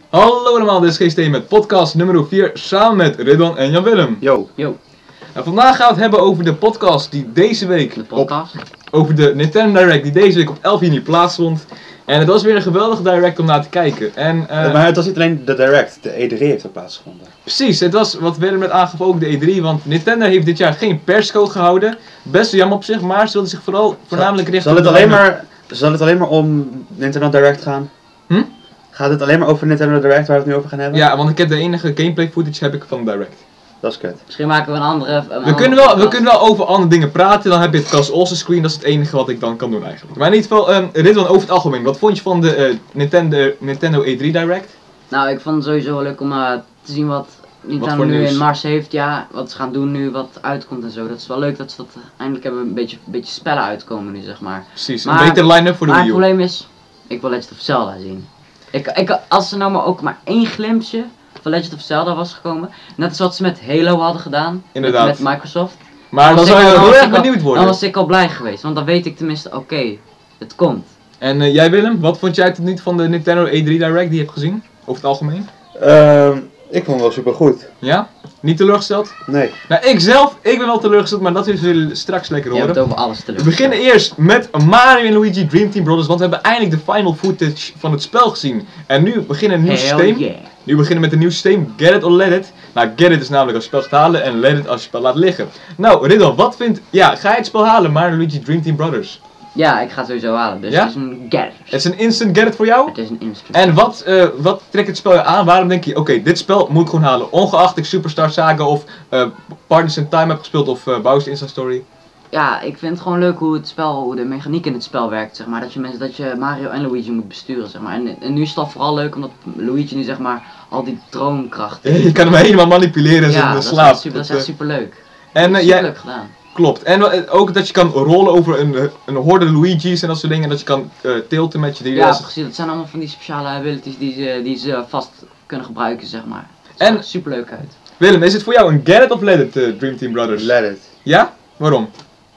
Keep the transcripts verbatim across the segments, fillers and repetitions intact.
Hallo allemaal, dit is G S T met podcast nummer vier samen met Ridwan en Jan-Willem. Yo. Yo. En vandaag gaan we het hebben over de podcast die deze week... De podcast? Op, over de Nintendo Direct die deze week op elf juni plaatsvond. En het was weer een geweldige Direct om naar te kijken. En, uh, maar het was niet alleen de Direct, de E drie heeft er plaatsgevonden. Precies, het was wat Willem net aangaf ook de E drie, want Nintendo heeft dit jaar geen persco gehouden. Best jammer op zich, maar ze wilden zich vooral voornamelijk richten zal op het de alleen maar, Zal het alleen maar om Nintendo Direct gaan? Hm? Gaat het alleen maar over Nintendo Direct waar we het nu over gaan hebben? Ja, want ik heb de enige gameplay footage heb ik van Direct. Dat is kut. Misschien maken we een andere... Een we, andere kunnen wel, we kunnen wel over andere dingen praten, dan heb je het Cast Also screen, dat is het enige wat ik dan kan doen eigenlijk. Maar in ieder geval, um, Ridwan, over het algemeen, wat vond je van de uh, Nintendo, Nintendo E drie Direct? Nou, ik vond het sowieso wel leuk om uh, te zien wat Nintendo wat nu nieuws? in mars heeft, ja, wat ze gaan doen nu, wat uitkomt en zo. Dat is wel leuk dat ze dat eindelijk hebben, een beetje, een beetje spellen uitkomen nu, zeg maar. Precies, maar, een betere line-up voor de maar Wii U. Maar het probleem is, ik wil Legend of Zelda zien. Ik, ik, als er nou maar ook maar één glimpsje van Legend of Zelda was gekomen, net als wat ze met Halo hadden gedaan, Inderdaad. Met, met Microsoft. Maar dan zou je heel erg benieuwd worden. Dan was ik al blij geweest, want dan weet ik tenminste, oké, okay, het komt. En uh, jij Willem, wat vond jij tot nu toe van de Nintendo E drie Direct die je hebt gezien, over het algemeen? Uh, ik vond het wel super goed. Ja? Niet teleurgesteld? Nee. Nou, ik zelf, ik ben wel teleurgesteld, maar dat zullen we straks lekker horen. Je hebt over alles We beginnen eerst met Mario en Luigi Dream Team Brothers, want we hebben eindelijk de final footage van het spel gezien. En nu beginnen een nieuw Hell systeem. Yeah. Nu beginnen met een nieuw systeem, Get It or Let It. Nou, Get It is namelijk als je het spel gaat halen en Let It als je het spel laat liggen. Nou, Ridwan, wat vindt... Ja, ga je het spel halen, Mario en Luigi Dream Team Brothers? Ja, ik ga het sowieso halen, dus ja? het is een get it. Het is een instant get it voor jou? Het is een instant. En wat, uh, wat trekt het spel je aan? Waarom denk je, oké, okay, dit spel moet ik gewoon halen. Ongeacht ik Superstar Saga of uh, Partners in Time heb gespeeld of uh, Bowser's Inside Story. Ja, ik vind het gewoon leuk hoe het spel, hoe de mechaniek in het spel werkt, zeg maar. Dat je mensen, dat je Mario en Luigi moet besturen, zeg maar. En, en nu is het al vooral leuk omdat Luigi nu, zeg maar, al die droomkracht heeft. Je kan hem helemaal manipuleren in ja, zijn dat slaap. Is super, dat is echt super leuk. En uh, super jij... leuk gedaan. Klopt. En uh, ook dat je kan rollen over een, een horde Luigi's en dat soort dingen. En dat je kan uh, tilten met je D S. Ja, precies. Dat zijn allemaal van die speciale abilities die ze, die ze vast kunnen gebruiken, zeg maar. Het en super leuk uit. Willem, is het voor jou een Get It of Let It, uh, Dream Team Brothers? Let It. Ja? Waarom?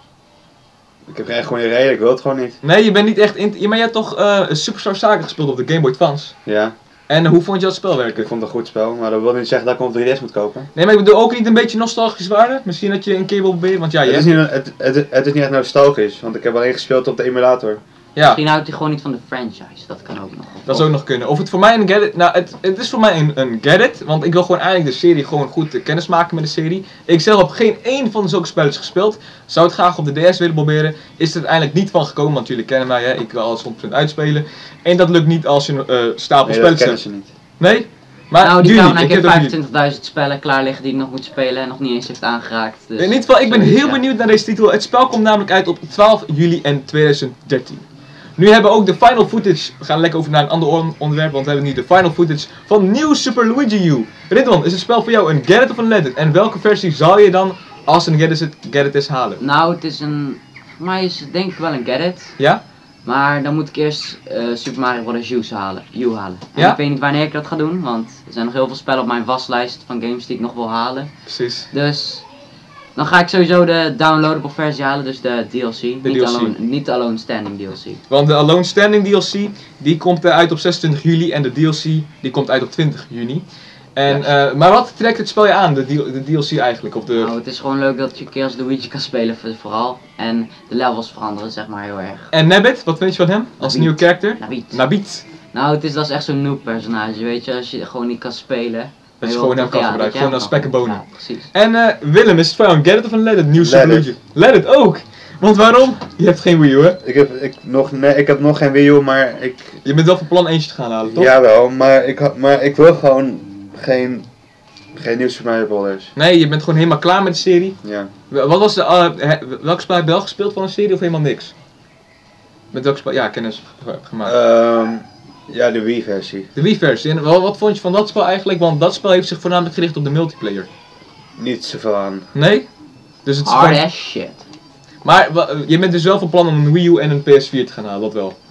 Ik heb echt gewoon een reden, ik wil het gewoon niet. Nee, je bent niet echt in... Ja, maar je hebt toch uh, Superstar Saga gespeeld op de Game Boy Advance? Ja. En hoe vond je dat spel werken? Ik vond het een goed spel, maar dat wil niet zeggen dat ik hem op drie D S moet kopen. Nee, maar ik bedoel ook niet een beetje nostalgisch waarde? Misschien dat je een keer wil proberen, want ja, je het, is niet, het, het, het is niet echt nostalgisch, want ik heb alleen gespeeld op de emulator. Ja. Misschien houdt hij gewoon niet van de franchise, dat kan ook nog. Dat zou ook nog kunnen. Of het voor mij een Get It... Nou, het, het is voor mij een, een Get It, want ik wil gewoon eigenlijk de serie gewoon goed uh, kennis maken met de serie. Ik zelf heb geen één van zulke spelletjes gespeeld. Zou het graag op de D S willen proberen. Is er uiteindelijk niet van gekomen, want jullie kennen mij, hè? Ik wil alles honderd procent uitspelen. En dat lukt niet als je een uh, stapel nee, spelletjes hebt. hebt. Nee? Maar nou, die jullie, kan, ik heb heb vijfentwintigduizend spellen klaar liggen die ik nog moet spelen en nog niet eens heeft aangeraakt. Dus in ieder geval, ik ben heel ja. benieuwd naar deze titel. Het spel komt namelijk uit op twaalf juli in tweeduizend dertien. Nu hebben we ook de final footage. We gaan lekker over naar een ander on onderwerp, want we hebben nu de final footage van New Super Luigi U. Ridwan, is het spel voor jou een Get It of een Let It? En welke versie zal je dan, als het een Get It, get it is, halen? Nou, het is een... Voor mij is het denk ik wel een Get It. Ja? Maar dan moet ik eerst uh, Super Mario Bros. U halen. U halen. En Ja? ik weet niet wanneer ik dat ga doen, want er zijn nog heel veel spellen op mijn waslijst van games die ik nog wil halen. Precies. Dus... Dan ga ik sowieso de downloadable versie halen, dus de D L C. De niet, D L C. Alone, niet de Alone Standing D L C. Want de Alone Standing D L C, die komt uh, uit op zesentwintig juli en de D L C, die komt uit op twintig juni. En, uh, maar wat trekt het spel je aan, de, de D L C eigenlijk? Of de... Nou, het is gewoon leuk dat je een keer als Luigi kan spelen vooral. En de levels veranderen zeg maar heel erg. En Nabbit, wat vind je van hem als Nabbit. nieuwe character? Nabbit. Nabbit. Nou, het is, dat is echt zo'n noob personage, weet je, als je gewoon niet kan spelen. Dat je gewoon hem kan gebruiken, gewoon als spek en bonen. Ja, precies. En uh, Willem, is het voor jou een Get It of een Let It? Nieuw Super Let Luigi. Let It ook! Want waarom? Je hebt geen Wii U, hè? Ik heb, ik, nog, nee, ik heb nog geen Wii U, maar ik... Je bent wel van plan eentje te gaan halen, toch? Jawel, maar ik, ha- maar ik wil gewoon geen, geen nieuw Super Mario Bros. Nee, je bent gewoon helemaal klaar met de serie. Ja. Wat was de, uh, he, welk spel heb je wel gespeeld van een serie of helemaal niks? Met welk spel? Ja, kennis heb gemaakt. Um, ja, de Wii-versie. De Wii-versie. En wat, wat vond je van dat spel eigenlijk? Want dat spel heeft zich voornamelijk gericht op de multiplayer. Niet zoveel aan. Nee? Dus het is Hard gewoon... as shit. Maar je bent dus wel van plan om een Wii U en een P S vier te gaan halen, dat wel. Ja.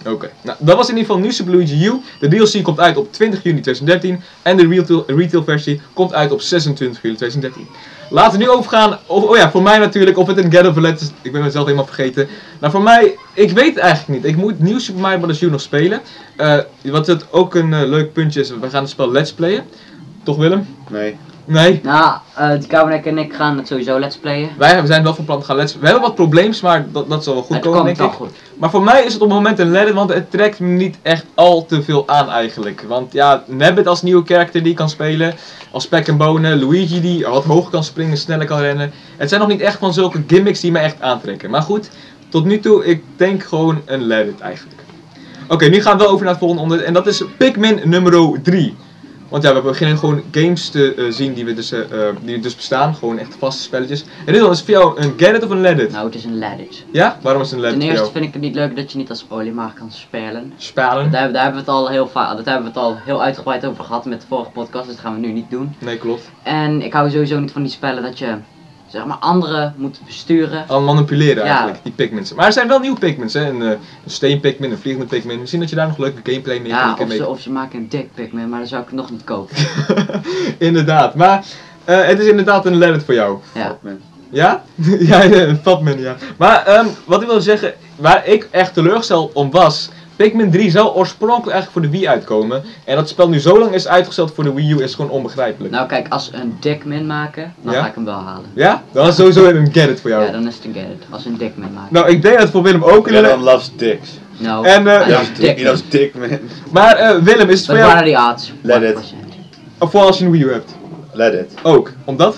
Oké, nou dat was in ieder geval New Super Luigi U. De D L C komt uit op twintig juni tweeduizend dertien en de retail, retail versie komt uit op zesentwintig juli tweeduizend dertien. Laten we nu overgaan, of, oh ja, voor mij natuurlijk, of het een Get of Let is, ik ben mezelf helemaal vergeten. Nou voor mij, ik weet het eigenlijk niet. Ik moet New Super Mario Bros. U nog spelen. Uh, wat het ook een uh, leuk puntje is, we gaan het spel Let's Playen. Toch Willem? Nee. Nee. Nou, uh, die Kamernek en ik gaan het sowieso let's playen. Wij we zijn wel van plan te gaan let's. We hebben wat probleems, maar dat, dat zal wel goed Het komen, komt denk wel ik. goed. Maar voor mij is het op het moment een let it, want het trekt me niet echt al te veel aan eigenlijk. Want ja, Nabbit als nieuwe karakter die kan spelen, als pek en bonen, Luigi die wat hoger kan springen, sneller kan rennen. Het zijn nog niet echt van zulke gimmicks die me echt aantrekken. Maar goed, tot nu toe, ik denk gewoon een let it eigenlijk. Oké, okay, nu gaan we over naar het volgende onderdeel en dat is Pikmin nummer drie. Want ja, we beginnen gewoon games te uh, zien die, we dus, uh, die dus bestaan, gewoon echt vaste spelletjes. En dit is voor jou een get it of een let it? Nou, het is een let it. Ja? Waarom is het een let it Ten voor eerste jou? vind ik het niet leuk dat je niet als Olimar kan spelen. Spelen? Daar, daar hebben we het al heel vaak, dat hebben we het al heel uitgebreid over gehad met de vorige podcast, dus dat gaan we nu niet doen. Nee, klopt. En ik hou sowieso niet van die spellen dat je, zeg maar, anderen moet besturen. Al manipuleren Ja. eigenlijk, die Pikmins. Maar er zijn wel nieuwe Pikmins, hè. Een, uh, een steen Pikmin, een vliegende Pikmin. Misschien dat je daar nog leuke gameplay mee Ja, kan of ze, of ze maken een dick Pikmin, maar dan zou ik het nog niet kopen. Inderdaad, maar uh, het is inderdaad een let it voor jou. Ja. Ja? Ja, een Fatman, ja. Maar um, wat ik wil zeggen, waar ik echt teleurgesteld om was, Pikmin drie zou oorspronkelijk eigenlijk voor de Wii uitkomen. En dat spel nu zo lang is uitgesteld voor de Wii U is gewoon onbegrijpelijk. Nou kijk, als ze een Dickman maken, dan Ja? ga ik hem wel halen. Ja? Dan is het sowieso een get it voor jou. Ja, dan is het een get it. Als ze een Dickman maken. Nou, ik denk dat het voor Willem ook een Iedereen let it. loves dicks. Nou, En, uh, hij ja, is He Dickman. loves dick, man. Maar uh, Willem, is het voor But what jou, are the odds? Let it. one percent. of voor als je een Wii U hebt? Let it. Ook, omdat?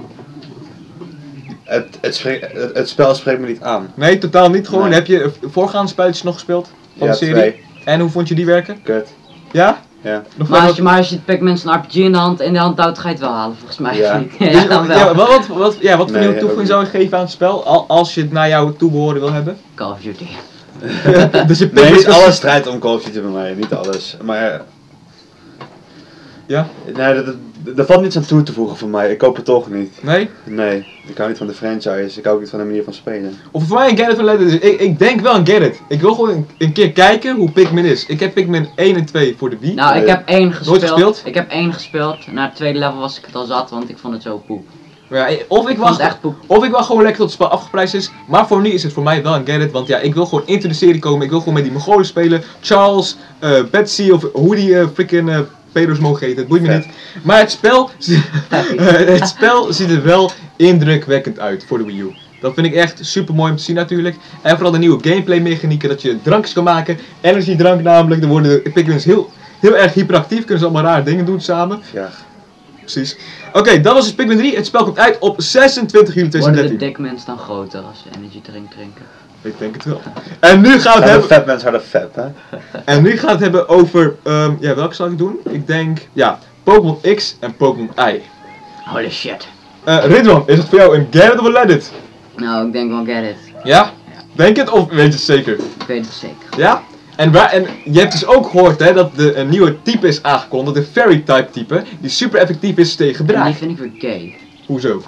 Het, het, spreekt- het, het spel spreekt me niet aan. Nee, totaal niet gewoon. Nee. Heb je uh, voorgaande spelletjes nog gespeeld? Van Ja, de serie? twee. En hoe vond je die werken? Kut. Ja? Ja. Nog Maar wat- als je, maar als je het Pikmin een R P G in de hand, in de hand houdt, ga je het wel halen volgens mij. Ja. Niet? Ja, dan wel. Ja, wat, wat, wat, ja, wat voor Nee, nieuwe toevoeging ook zou je geven aan het spel? Al, als je het naar jouw toebehoren wil hebben? Call of Duty. Dus je Nee, Pikmin- niet alles strijdt om Call of Duty bij mij, niet alles. Maar Ja? nee, er- er- er valt niets aan toe te voegen voor mij. Ik koop het toch niet. Nee? Nee, ik hou niet van de franchise. Ik hou ook niet van de manier van spelen. Of voor mij een get it of let it. Ik, ik denk wel een get it. Ik wil gewoon een, een keer kijken hoe Pikmin is. Ik heb Pikmin één en twee voor de Wii. Nou, ik Nee. heb één gespeeld. gespeeld? Ik heb één gespeeld. Na het tweede level was ik het al zat, want ik vond het zo poep. Maar ja, of ik Ik vond wacht het echt poep. Of ik wacht gewoon lekker tot het spel afgeprijsd is. Maar voor nu is het voor mij wel een get it. Want ja, ik wil gewoon into de serie komen. Ik wil gewoon met die Mongolen spelen. Charles, eh, Betsy of hoe die uh, freaking uh, pedo's mogen heten. Het boeit me Vet. niet. Maar het spel, eh, het spel ziet er wel indrukwekkend uit voor de Wii U. Dat vind ik echt super mooi om te zien natuurlijk. En vooral de nieuwe gameplay mechanieken. Dat je drankjes kan maken. Energiedrank namelijk. Dan worden de Pikmins heel, heel erg hyperactief. Kunnen ze allemaal rare dingen doen samen. Ja. Precies. Oké, dat was dus Pikmin drie. Het spel komt uit op zesentwintig juli tweeduizend Worden de dertien. Dickmans dan groter als ze energy drink drinken? Ik denk het wel. En nu gaan we het Ja, de hebben, vet mensen hadden vet, hè? en nu gaan we het hebben over, ehm, ja, welke zal ik doen? Ik denk, ja, Pokémon X en Pokémon Y. Holy shit. Eh Ridwan, is het voor jou een get it of een let it? Nou, ik denk wel get it. Ja? Denk het of weet je het zeker? Ik weet het zeker. Ja? En, waar, en je hebt dus ook gehoord hè, dat de, een nieuwe type is aangekondigd, de Fairy type type, die super effectief is tegen En die draak. vind ik weer gay. Hoezo?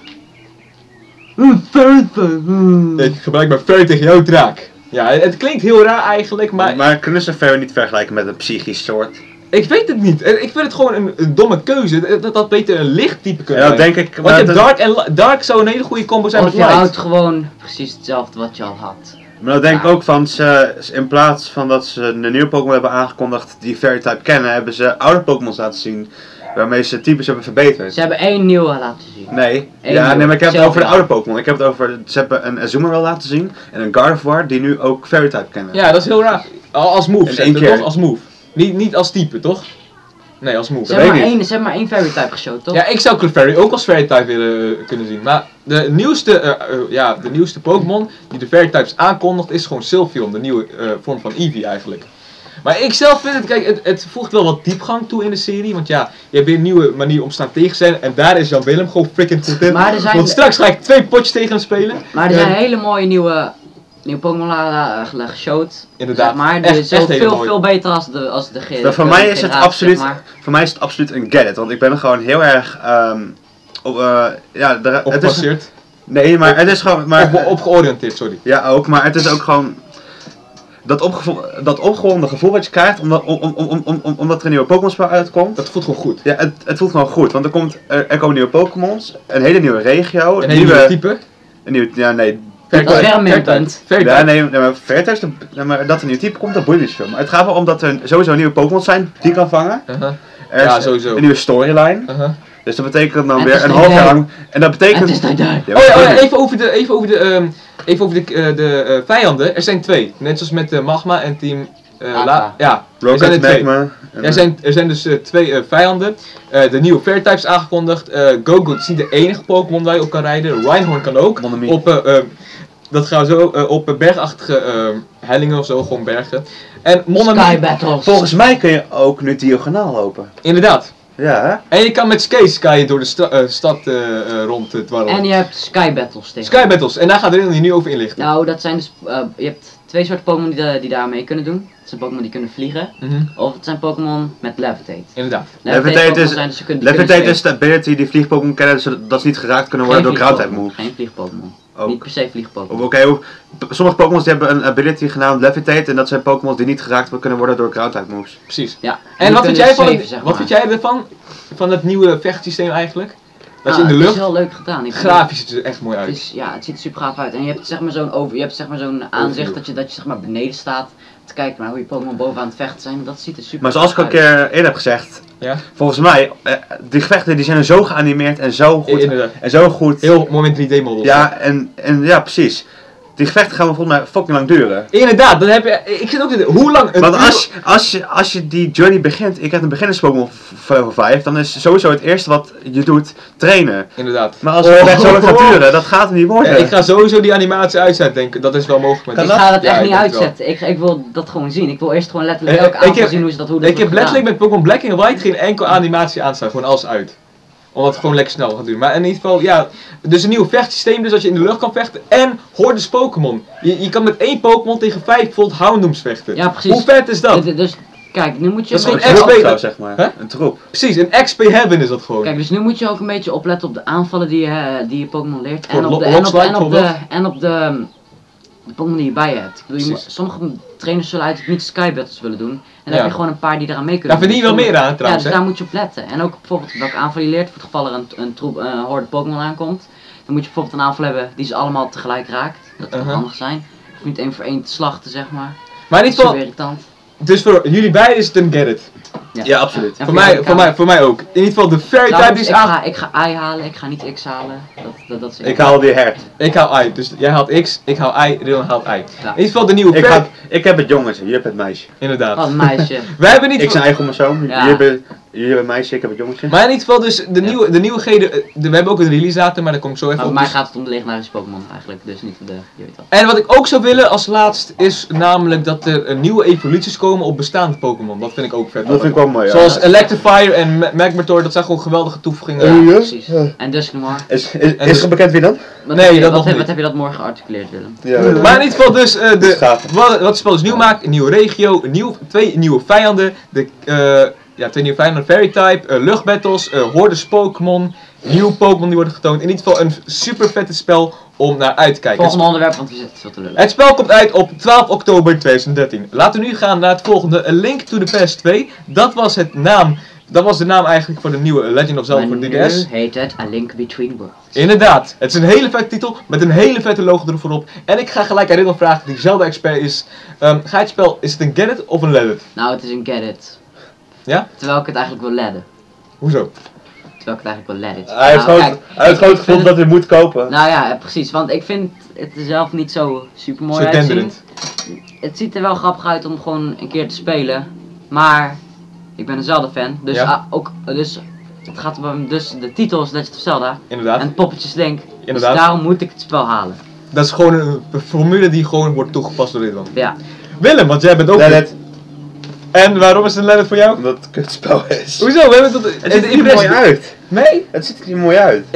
Fairy Ik gebruik mijn Fairy tegen jouw draak. Ja, het, het klinkt heel raar eigenlijk, maar Maar kunnen ze Fairy niet vergelijken met een psychisch soort? ik weet het niet. Ik vind het gewoon een, een domme keuze. Dat dat beter een lichttype kunnen Ja, dat zijn. denk ik. Want je hebt dat- Dark en li- Dark zou een hele goede combo zijn Of met je Light. houdt gewoon precies hetzelfde wat je al had. Maar dan denk ik Ja. ook van, ze, in plaats van dat ze een nieuwe Pokémon hebben aangekondigd die Fairy type kennen, hebben ze oude Pokémon laten zien waarmee ze types hebben verbeterd. Ze hebben één nieuwe laten zien. Nee, Eén ja, nieuwe. nee, maar ik heb het Zelf over de wel. oude Pokémon. Ik heb het over, ze hebben een Azumarill laten zien en een Gardevoir die nu ook Fairy type kennen. Ja, dat is heel raar. Al als move, In zeg één je, keer. toch? Als move. Niet, niet als type, toch? Nee, als move. Ze weet hebben, ik maar niet. één, ze hebben maar één fairy type geshowd, toch? Ja, ik zou Clefairy ook als Fairy type willen eh, kunnen zien. Maar de nieuwste, eh, eh, ja, de nieuwste Pokémon die de Fairy types aankondigt is gewoon Sylveon, de nieuwe eh, vorm van Eevee eigenlijk. Maar ik zelf vind het, kijk, het, het voegt wel wat diepgang toe in de serie. Want ja, je hebt weer een nieuwe manier om staan tegen te zijn. En daar is Jan Willem gewoon freaking goed in. Maar er zijn- Want straks ga ik twee potjes tegen hem spelen. Maar er zijn En- hele mooie nieuwe, nieuwe Pokémon la- la- geshowd. Inderdaad. Zeg maar Echt- die zijn echt hele veel, mooie. veel beter als de, als de ge- Maar voor de mij is het generatie, absoluut, zeg maar. voor mij is het absoluut een get it, want ik ben er gewoon heel erg, ehm op, eh, ja, de, Op het is, gebaseerd. nee, maar het is gewoon, maar, Op, op georiënteerd, sorry. ja ook, maar het is ook gewoon, dat, opgevo dat opgewonden gevoel wat je krijgt omdat, om, om, om, om, om, omdat er een nieuwe Pokémon spel uitkomt. Dat voelt gewoon goed. Ja, het, het voelt gewoon goed, want er, komt, er, er komen nieuwe Pokémons, een hele nieuwe regio, Een hele nieuwe type. Een nieuwe, ja nee. Dat is weer een minpunt. Ja, nee, nee, maar Verters, de, nee, maar dat er een nieuw type komt, dat boeit niet zo. Maar het gaat wel om dat er sowieso nieuwe Pokémon zijn die je kan vangen. Uh-huh. Er Ja, is sowieso. een nieuwe storyline. Uh-huh. Dus dat betekent dan Het weer is een niet half jaar leuk. lang. En dat betekent. Het is niet daar. Ja, Oh ja, oh ja, maar- even over de, even over de, ehm, even over de, eh, de eh, vijanden. Er zijn twee. Net zoals met eh, Magma en Team eh, Aqua. La. Ja, er zijn Rocket, er twee. Magma. en- Er zijn, er zijn dus eh, twee eh, vijanden. Eh, de nieuwe Fairy-types aangekondigd. Eh Go-Go is niet de enige Pokémon waar je op kan rijden. Rhyhorn kan ook. Monomie. Op, eh, eh, dat gaan we zo eh, op eh, bergachtige eh, hellingen of zo, gewoon bergen. En Monami, Sky Battles. Volgens mij kun je ook nu diagonaal lopen. inderdaad. Ja, hè? En je kan met skates kan je door de sta- eh, stad eh, eh, rond uh, dwarrelen. En je hebt Sky Battles tegen. Sky Battles, en daar gaat Riddle nu over inlichten. Nou, dat zijn dus, eh, je hebt twee soorten Pokémon die, da- die daar mee kunnen doen. Het zijn Pokémon die kunnen vliegen, Mhm, of het zijn Pokémon met Levitate. Inderdaad. Levitate Pokémon is- zijn dus ze kunnen, die Levitate kunnen is de ability die vliegpokémon kennen, zodat ze niet geraakt kunnen Geen worden door ground type vliegpokémon, moves. Geen vliegpokémon. Ook. Niet per se vliegpokémon. Oké, hoe- p- sommige Pokémon die hebben een ability genaamd Levitate en dat zijn Pokémon die niet geraakt kunnen worden door ground type moves. Precies. Ja. En die wat vind, kunnen jij van zweven, het, zeg wat maar. vind jij ervan? Van het nieuwe vechtsysteem eigenlijk? Dat je Ah, in de Het lucht, is heel leuk gedaan. Ik vind- grafisch ziet het er echt mooi Het uit. is, ja, het ziet er super gaaf uit. En je hebt zeg maar zo'n over, je hebt zeg maar zo'n aanzicht dat je, dat je zeg maar beneden staat te kijken naar hoe je Pokémon bovenaan het vechten zijn. Dat ziet er super Maar zoals ik al gaaf een uit. keer eerder heb gezegd, Ja, volgens mij, eh, die gevechten die zijn er zo geanimeerd en zo goed. inderdaad. En zo goed. Heel mooi met drie D-models. Ja, en, en ja, precies. Die gevechten gaan volgens mij fucking lang duren. Inderdaad, dan heb je, ik zit ook te hoe lang, een Want uur- als, als, je, als je die journey begint, ik heb een beginners Pokémon level vijf, dan is sowieso het eerste wat je doet trainen. Inderdaad. Maar als het Oh, echt zo lang gaat oh. duren, dat gaat het niet worden. Ja, ik ga sowieso die animatie uitzetten, denk ik. Dat is wel mogelijk met Kan Ik die- dat? ga dat Ja, echt ik niet denk het wel. uitzetten. Ik, ik wil dat gewoon zien. Ik wil eerst gewoon letterlijk Eh, elke ik aanval heb- zien hoe ze dat hoe dat Ik heb wordt letterlijk gedaan. met Pokémon Black en White geen enkel animatie aanstaan, gewoon alles uit. Omdat het gewoon lekker snel gaat doen. Maar in ieder geval, ja, dus een nieuw vechtsysteem, dus dat je in de lucht kan vechten. En hordes Pokémon. Je, je kan met één Pokémon tegen vijf bijvoorbeeld Houndooms vechten. Ja, precies. Hoe vet is dat? Dus, dus kijk, nu moet je Dat is een gewoon beetje X P. Een troep, zo, zeg maar. Hè? Een troep. Precies, een X P Heaven is dat gewoon. Kijk, dus nu moet je ook een beetje opletten op de aanvallen die je, die je Pokémon leert. En Voor op de, lo- en op, Rockslide en op de, bijvoorbeeld. en op de, um, de Pokémon die je bij je hebt. Ik bedoel, je moet, Precies. sommige trainers zullen eigenlijk niet Sky Battles willen doen. En dan Ja. heb je gewoon een paar die eraan mee kunnen Daar verdien je doen. wel meer aan Ja, trouwens, dus hè? daar moet je op letten. En ook bijvoorbeeld welke aanval je leert, voor het geval er een, een troep, een horde Pokémon aankomt. Dan moet je bijvoorbeeld een aanval hebben die ze allemaal tegelijk raakt. Dat kan Uh-huh. handig zijn. Of niet één voor één te slachten, zeg maar. Maar in Dat is ieder super geval, irritant. dus voor jullie beiden is het een get it. Ja, absoluut. En Voor jou, mij, voor, Kaan? mij, voor mij ook. In ieder geval de Fairy type Trouwens, die is ik aan. ga, ik ga I halen, ik ga niet X halen. Dat, dat, dat is Ik haal die hert. Ik haal I, dus jij haalt X, ik haal I, Riddle haalt I. Ja. In ieder geval de nieuwe Ik, Fairy, ga, ik heb het jongetje, je hebt het meisje. inderdaad. Wat een meisje. Wij hebben niet Ik zijn eigen persoon, Ja. jullie hebben jullie hebben het meisje, ik heb het jongetje. Maar in ieder geval dus de Ja. nieuwe, de nieuwigheden, eh, de, we hebben ook een release datum, maar daar kom ik zo even Maar op. voor mij Dus- gaat het om de legendarische Pokémon eigenlijk, dus niet de, je weet dat. En wat ik ook zou willen als laatst is namelijk dat er eh, nieuwe evoluties komen op bestaande Pokémon. Dat vind ik ook vet. Dat vind ik wel mooi, ja. Zoals Electivire en Ma- Magmortar, dat zijn gewoon geweldige toevoegingen. Eh, ja? Precies. Ja. En Dusknoir. Is, is, En is dus- er bekend wie dan? Wat Nee, heb je, dat wat nog heb, niet. Wat heb je dat morgen gearticuleerd, Willem? Ja. Maar in ieder geval dus eh, de, Schapen. wat, wat het spel dus nieuw maakt, een nieuwe regio, een nieuw, twee nieuwe vijanden, de, eh, ja, twee nieuwe vijanden, Fairy type, eh, luchtbattles, eh, hordes Pokémon, nieuwe Pokémon die worden getoond. In ieder geval een super vette spel om naar uit te kijken. Volgende onderwerp, want we zitten veel te lullen. Het spel komt uit op twaalf oktober tweeduizend dertien. Laten we nu gaan naar het volgende, A Link to the Past twee. Dat was het naam, dat was de naam eigenlijk voor de nieuwe Legend of Zelda Maar voor nu D D S. heet het A Link Between Worlds. Inderdaad, het is een hele vette titel met een hele vette logo erop voorop. En ik ga gelijk aan Riddle vragen, die Zelda-expert is. Ehm, ga je het spel, is het een get it of een let it? Nou, het is een get it. Ja? Terwijl ik het eigenlijk wil ledden. Hoezo? Terwijl ik het eigenlijk wil ledden. Hij heeft Nou, gewoon, kijk, hij heeft ik- gewoon ik het gevoel vind dat hij moet kopen. Nou ja, eh, precies. Want ik vind het er zelf niet zo super mooi Zo uitzien. denderend. Het ziet er wel grappig uit om gewoon een keer te spelen. Maar ik ben een Zelda-fan. Dus, Ja. ah, ook, dus het gaat om dus de titel is Legend of Zelda. Inderdaad. En poppetjes Link. Inderdaad. Dus daarom moet ik het spel halen. Dat is gewoon een, een formule die gewoon wordt toegepast door Riddle. Ja. Willem, want jij bent ook... Let it, En waarom is het een let it voor jou? omdat het een kutspel is. Hoezo? We hebben het, Het ziet er niet mooi uit. Nee? Het ziet er niet mooi uit. Ik,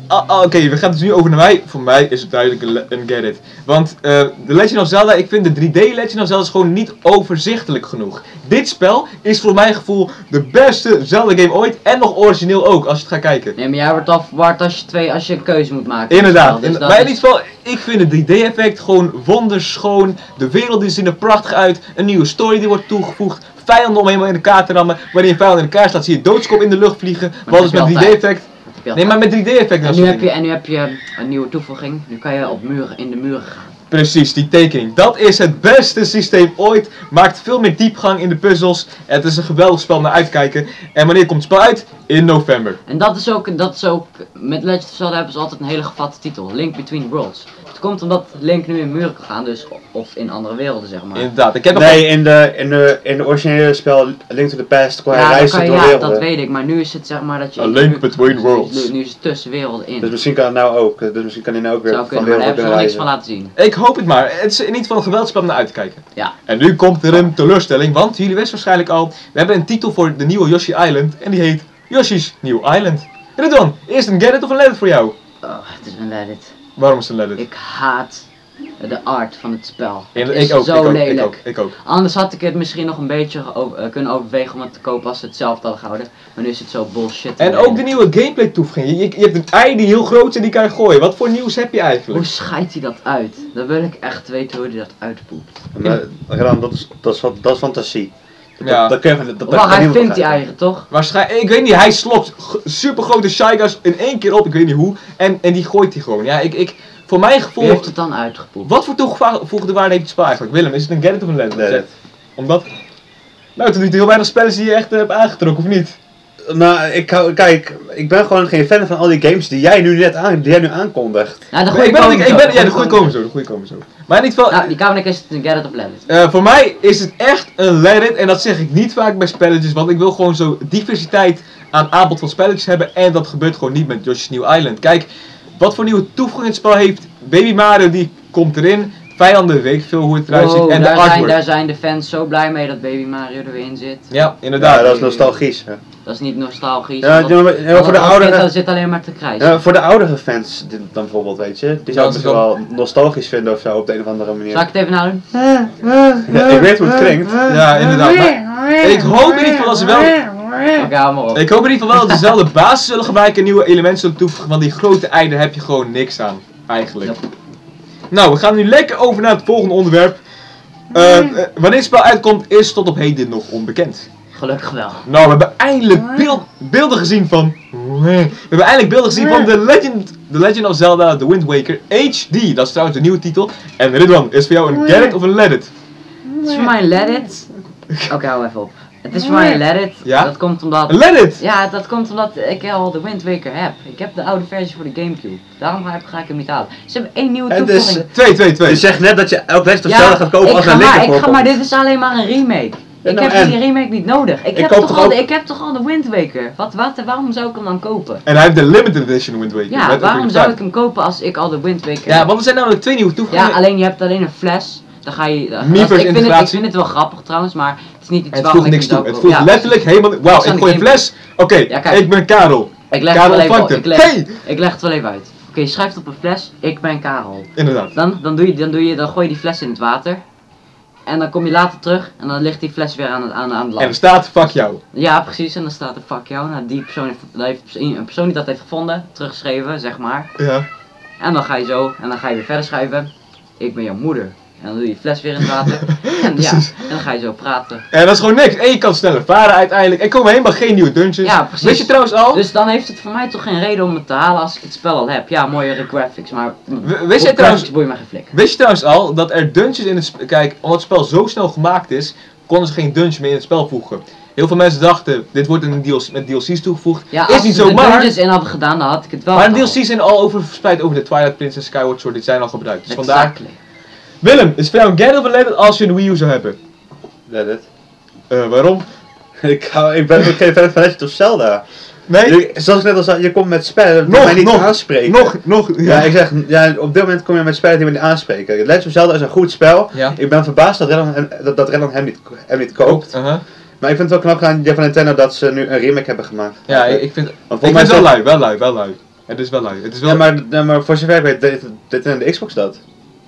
ah, ah, oké, we gaan het dus nu over naar mij. Voor mij is het duidelijk een, le- een get it. Want uh, de Legend of Zelda, ik vind de drie D Legend of Zelda is gewoon niet overzichtelijk genoeg. Dit spel is voor mijn gevoel de beste Zelda game ooit en nog origineel ook, als je het gaat kijken. Nee, maar jij wordt al verward als je, twee, als je een keuze moet maken. Inderdaad, Dus in, dat bij is- in ieder geval, ik vind het drie D effect gewoon wonderschoon. De wereld die ziet er prachtig uit. Een nieuwe story die wordt toegevoegd. Vijanden om helemaal in elkaar te rammen. Wanneer je vijanden in elkaar staat, zie je doodskop in de lucht vliegen. dat Wat is heb met je drie D altijd. effect? dat heb je Nee, maar met drie D effect En nu, heb je, en nu heb je een nieuwe toevoeging. Nu kan je op muren, in de muren gaan. Precies, die tekening. Dat is het beste systeem ooit. Maakt veel meer diepgang in de puzzels. Het is een geweldig spel om naar uit te kijken. En wanneer komt het spel uit? In november. En dat is ook, dat is ook met Legend of Zelda hebben ze altijd een hele gevatte titel. Link Between Worlds. Het komt omdat Link nu in muren kan gaan, dus of in andere werelden zeg maar. Inderdaad. Ik heb nog Nee, in de, in, de, in de originele spel Link to the Past kon hij ja, dan reizen kan je, door ja, werelden. dat weet ik, maar nu is het zeg maar dat je... A in de link muur- between nu- worlds. Nu, nu is het tussen werelden in. Dus misschien kan het nou ook. Dus misschien kan hij nou ook weer Zou van kunnen, maar daar wereld hebben ze kunnen nog niks reizen. van laten zien. Ik hoop het maar. Het is in ieder geval een geweldig spel om naar uit te kijken. Ja. En nu komt er een teleurstelling, want jullie wisten waarschijnlijk al, we hebben een titel voor de nieuwe Yoshi Island en die heet Yoshi's New Island. En dan, eerst een get it of een let it voor jou? Oh, het is een let it. Waarom is het een let it? Ik haat de art van het spel. En Het ik, is ook, zo ik, ook, lelijk. ik ook, ik ook. Anders had ik het misschien nog een beetje over, uh, kunnen overwegen om het te kopen als ze het zelf hadden gehouden. Maar nu is het zo bullshit. En ook de nieuwe gameplay toevoeging. Je, je, je hebt een ei die heel groot is en die kan je gooien. Wat voor nieuws heb je Hoe eigenlijk? scheidt hij dat uit? Dan wil ik echt weten hoe hij dat uitpoept. Maar, Redan, dat is, dat is, dat is fantasie. Dat, Ja. dat kun je, dat, dat Wacht, kan hij niemand vindt die begrijpen. eigen toch? Waarschijnlijk, ik weet niet, hij slokt super grote Shy Guys in één keer op, ik weet niet hoe. En, en die gooit hij gewoon. Ja, ik, ik, voor mijn Wie gevoel, heeft het dan uitgepoept? wat voor toegevoegde waarde heeft het spel eigenlijk? Willem, is het een get it of een let it? Let it. Omdat, nou, tot nu toe heel weinig spellen die je echt hebt aangetrokken, of niet? Nou, ik, hou- kijk, ik ben gewoon geen fan van al die games die jij nu net aan, die jij nu aankondigt. Nou, de Ik goede ben, komen ik, zo, ik ben, de ja, de goede goede komen zo, de goede komen zo. Maar in ieder geval, Nou, die kamer is het een get it of let it. eh, voor mij is het echt een let it, en dat zeg ik niet vaak bij spelletjes, want ik wil gewoon zo diversiteit aan aanbod van spelletjes hebben, en dat gebeurt gewoon niet met Yoshi's New Island. Kijk, wat voor nieuwe toevoeging het spel heeft, Baby Mario die komt erin, vijanden, weet ik veel hoe het eruit ziet, Wow, en de daar, zijn, artwork. daar zijn de fans zo blij mee dat Baby Mario er weer in zit. Ja, inderdaad. Ja, dat is nostalgisch. Hè. Dat is niet nostalgisch. Ja, want ja, maar- dat- ja, maar voor de want dat oudere- Dat zit alleen maar te krijgen. Ja, voor de oudere fans dit dan bijvoorbeeld, weet je, die Ja, zouden dat het is wel- wel nostalgisch vinden of zo op de een of andere manier. Zal ik het even nou doen? Ja, ik weet hoe het klinkt. Ja, inderdaad. Maar ik hoop in ieder geval dat ze wel... Oké, hou maar op. Ik hoop in ieder geval wel dat ze dezelfde basis zullen gebruiken en nieuwe elementen zullen toevoegen, want die grote ei, daar heb je gewoon niks aan, eigenlijk. Yep. Nou, we gaan nu lekker over naar het volgende onderwerp. Eh, eh, wanneer het spel uitkomt, is tot op heden nog onbekend. Gelukkig wel. Nou, we hebben eindelijk beeld, beelden gezien van... We hebben eindelijk beelden gezien van The Legend, The Legend of Zelda The Wind Waker H D. Dat is trouwens de nieuwe titel. En Ridwan, is voor jou een get it of een let it? Het is voor mij een let it. Oké, hou even op. Het is voor mij een let it. Ja? Dat komt omdat... Een let it! Ja, dat komt omdat ik al de Wind Waker heb. Ik heb de oude versie voor de Gamecube. Daarom ga ik, ga ik hem niet halen. Ze hebben één nieuwe Het is- toevoeging. Twee, twee, twee. Je zegt net dat je elk Legend of Ja, Zelda gaat kopen ik als ga een maar, linker ik ga maar, voorkomt. dit is alleen maar een remake. Ja, Ik nou, heb en? die remake niet nodig. Ik, Ik heb koop toch toch al ook- de, ik heb toch al de Wind Waker? Wat, wat, waarom zou ik hem dan kopen? En hij heeft de limited edition Wind Waker. Ja, met waarom Ocarina zou of ik hem kopen als ik al de Wind Waker Time. Ja, heb? want er zijn namelijk twee nieuwe toevoegingen. Ja, alleen je hebt alleen een fles. Dan ga je... dat- Miiverse ik, vind het, ik integratie. vind het wel grappig trouwens, maar het is niet iets Het waarom voegt ik niks hem toe. zou Het kopen. voegt Ja, letterlijk precies. helemaal... Wauw, Niks aan ik de gooi een game. fles. Oké, Ja, kijk. ik ben Karel. Ik leg het Karel wel even vangt op. hem. Ik leg, Hey! ik leg het wel even uit. Oké, je schrijft op een fles, ik ben Karel. Inderdaad. Dan, dan, doe je, dan, doe je, dan gooi je die fles in het water. En dan kom je later terug en dan ligt die fles weer aan het, aan, aan het En er land. staat, fuck jou. Ja, precies. En dan staat er fuck jou. Nou, die persoon heeft, dat heeft een persoon die dat heeft gevonden, teruggeschreven, zeg maar. Ja. En dan ga je zo, en dan ga je weer verder schrijven. Ik ben jouw moeder. En dan doe je die fles weer in het water. En, ja, Precies. en dan ga je zo praten. En dat is gewoon niks. En je kan sneller varen uiteindelijk. Er komen helemaal geen nieuwe dungeons. Ja, precies. Weet je trouwens al? Dus dan heeft het voor mij toch geen reden om het te halen als ik het spel al heb. Ja, mooiere graphics, maar... W- wist jij trouwens- boeit me geen flik. Wist je trouwens al dat er dungeons in het spel... Kijk, omdat het spel zo snel gemaakt is, konden ze geen dungeon meer in het spel voegen. Heel veel mensen dachten, dit wordt in een D L C, met D L C's toegevoegd. Ja, is als niet ze zo, de maar... dungeons in hadden gedaan, dan had ik het wel Maar de D L gehad. C's zijn al over, verspreid over de Twilight Princess, Skyward Sword, die zijn al gebruikt. Dus vandaar... Exactly. Willem, is voor jou een get of a let it als je een Wii U zou hebben? Let it. Eh, waarom? Ik, hou, ik ben ook geen fan van Legend of Zelda. Nee? Je- zoals ik net al zei, je komt met spellen die Nog, mij niet nog, aanspreken. Nog, nog, Ja, ik zeg, ja, op dit moment kom je met spellen die me niet aanspreken. Legend of Zelda is een goed spel. Ja. Ik ben verbaasd dat Redon, hem- dat, dat Redon hem, niet, hem niet koopt. Uh-huh. Maar ik vind het wel knap aan van Nintendo dat ze nu een remake hebben gemaakt. Ja, ik, ik vind... Want Ik volgens vind mij het wel lui, wel lui, wel lui. Het is wel lui. Het is wel... Ja, maar, ja, maar voor zover ik weet, dit, dit in de Xbox dat.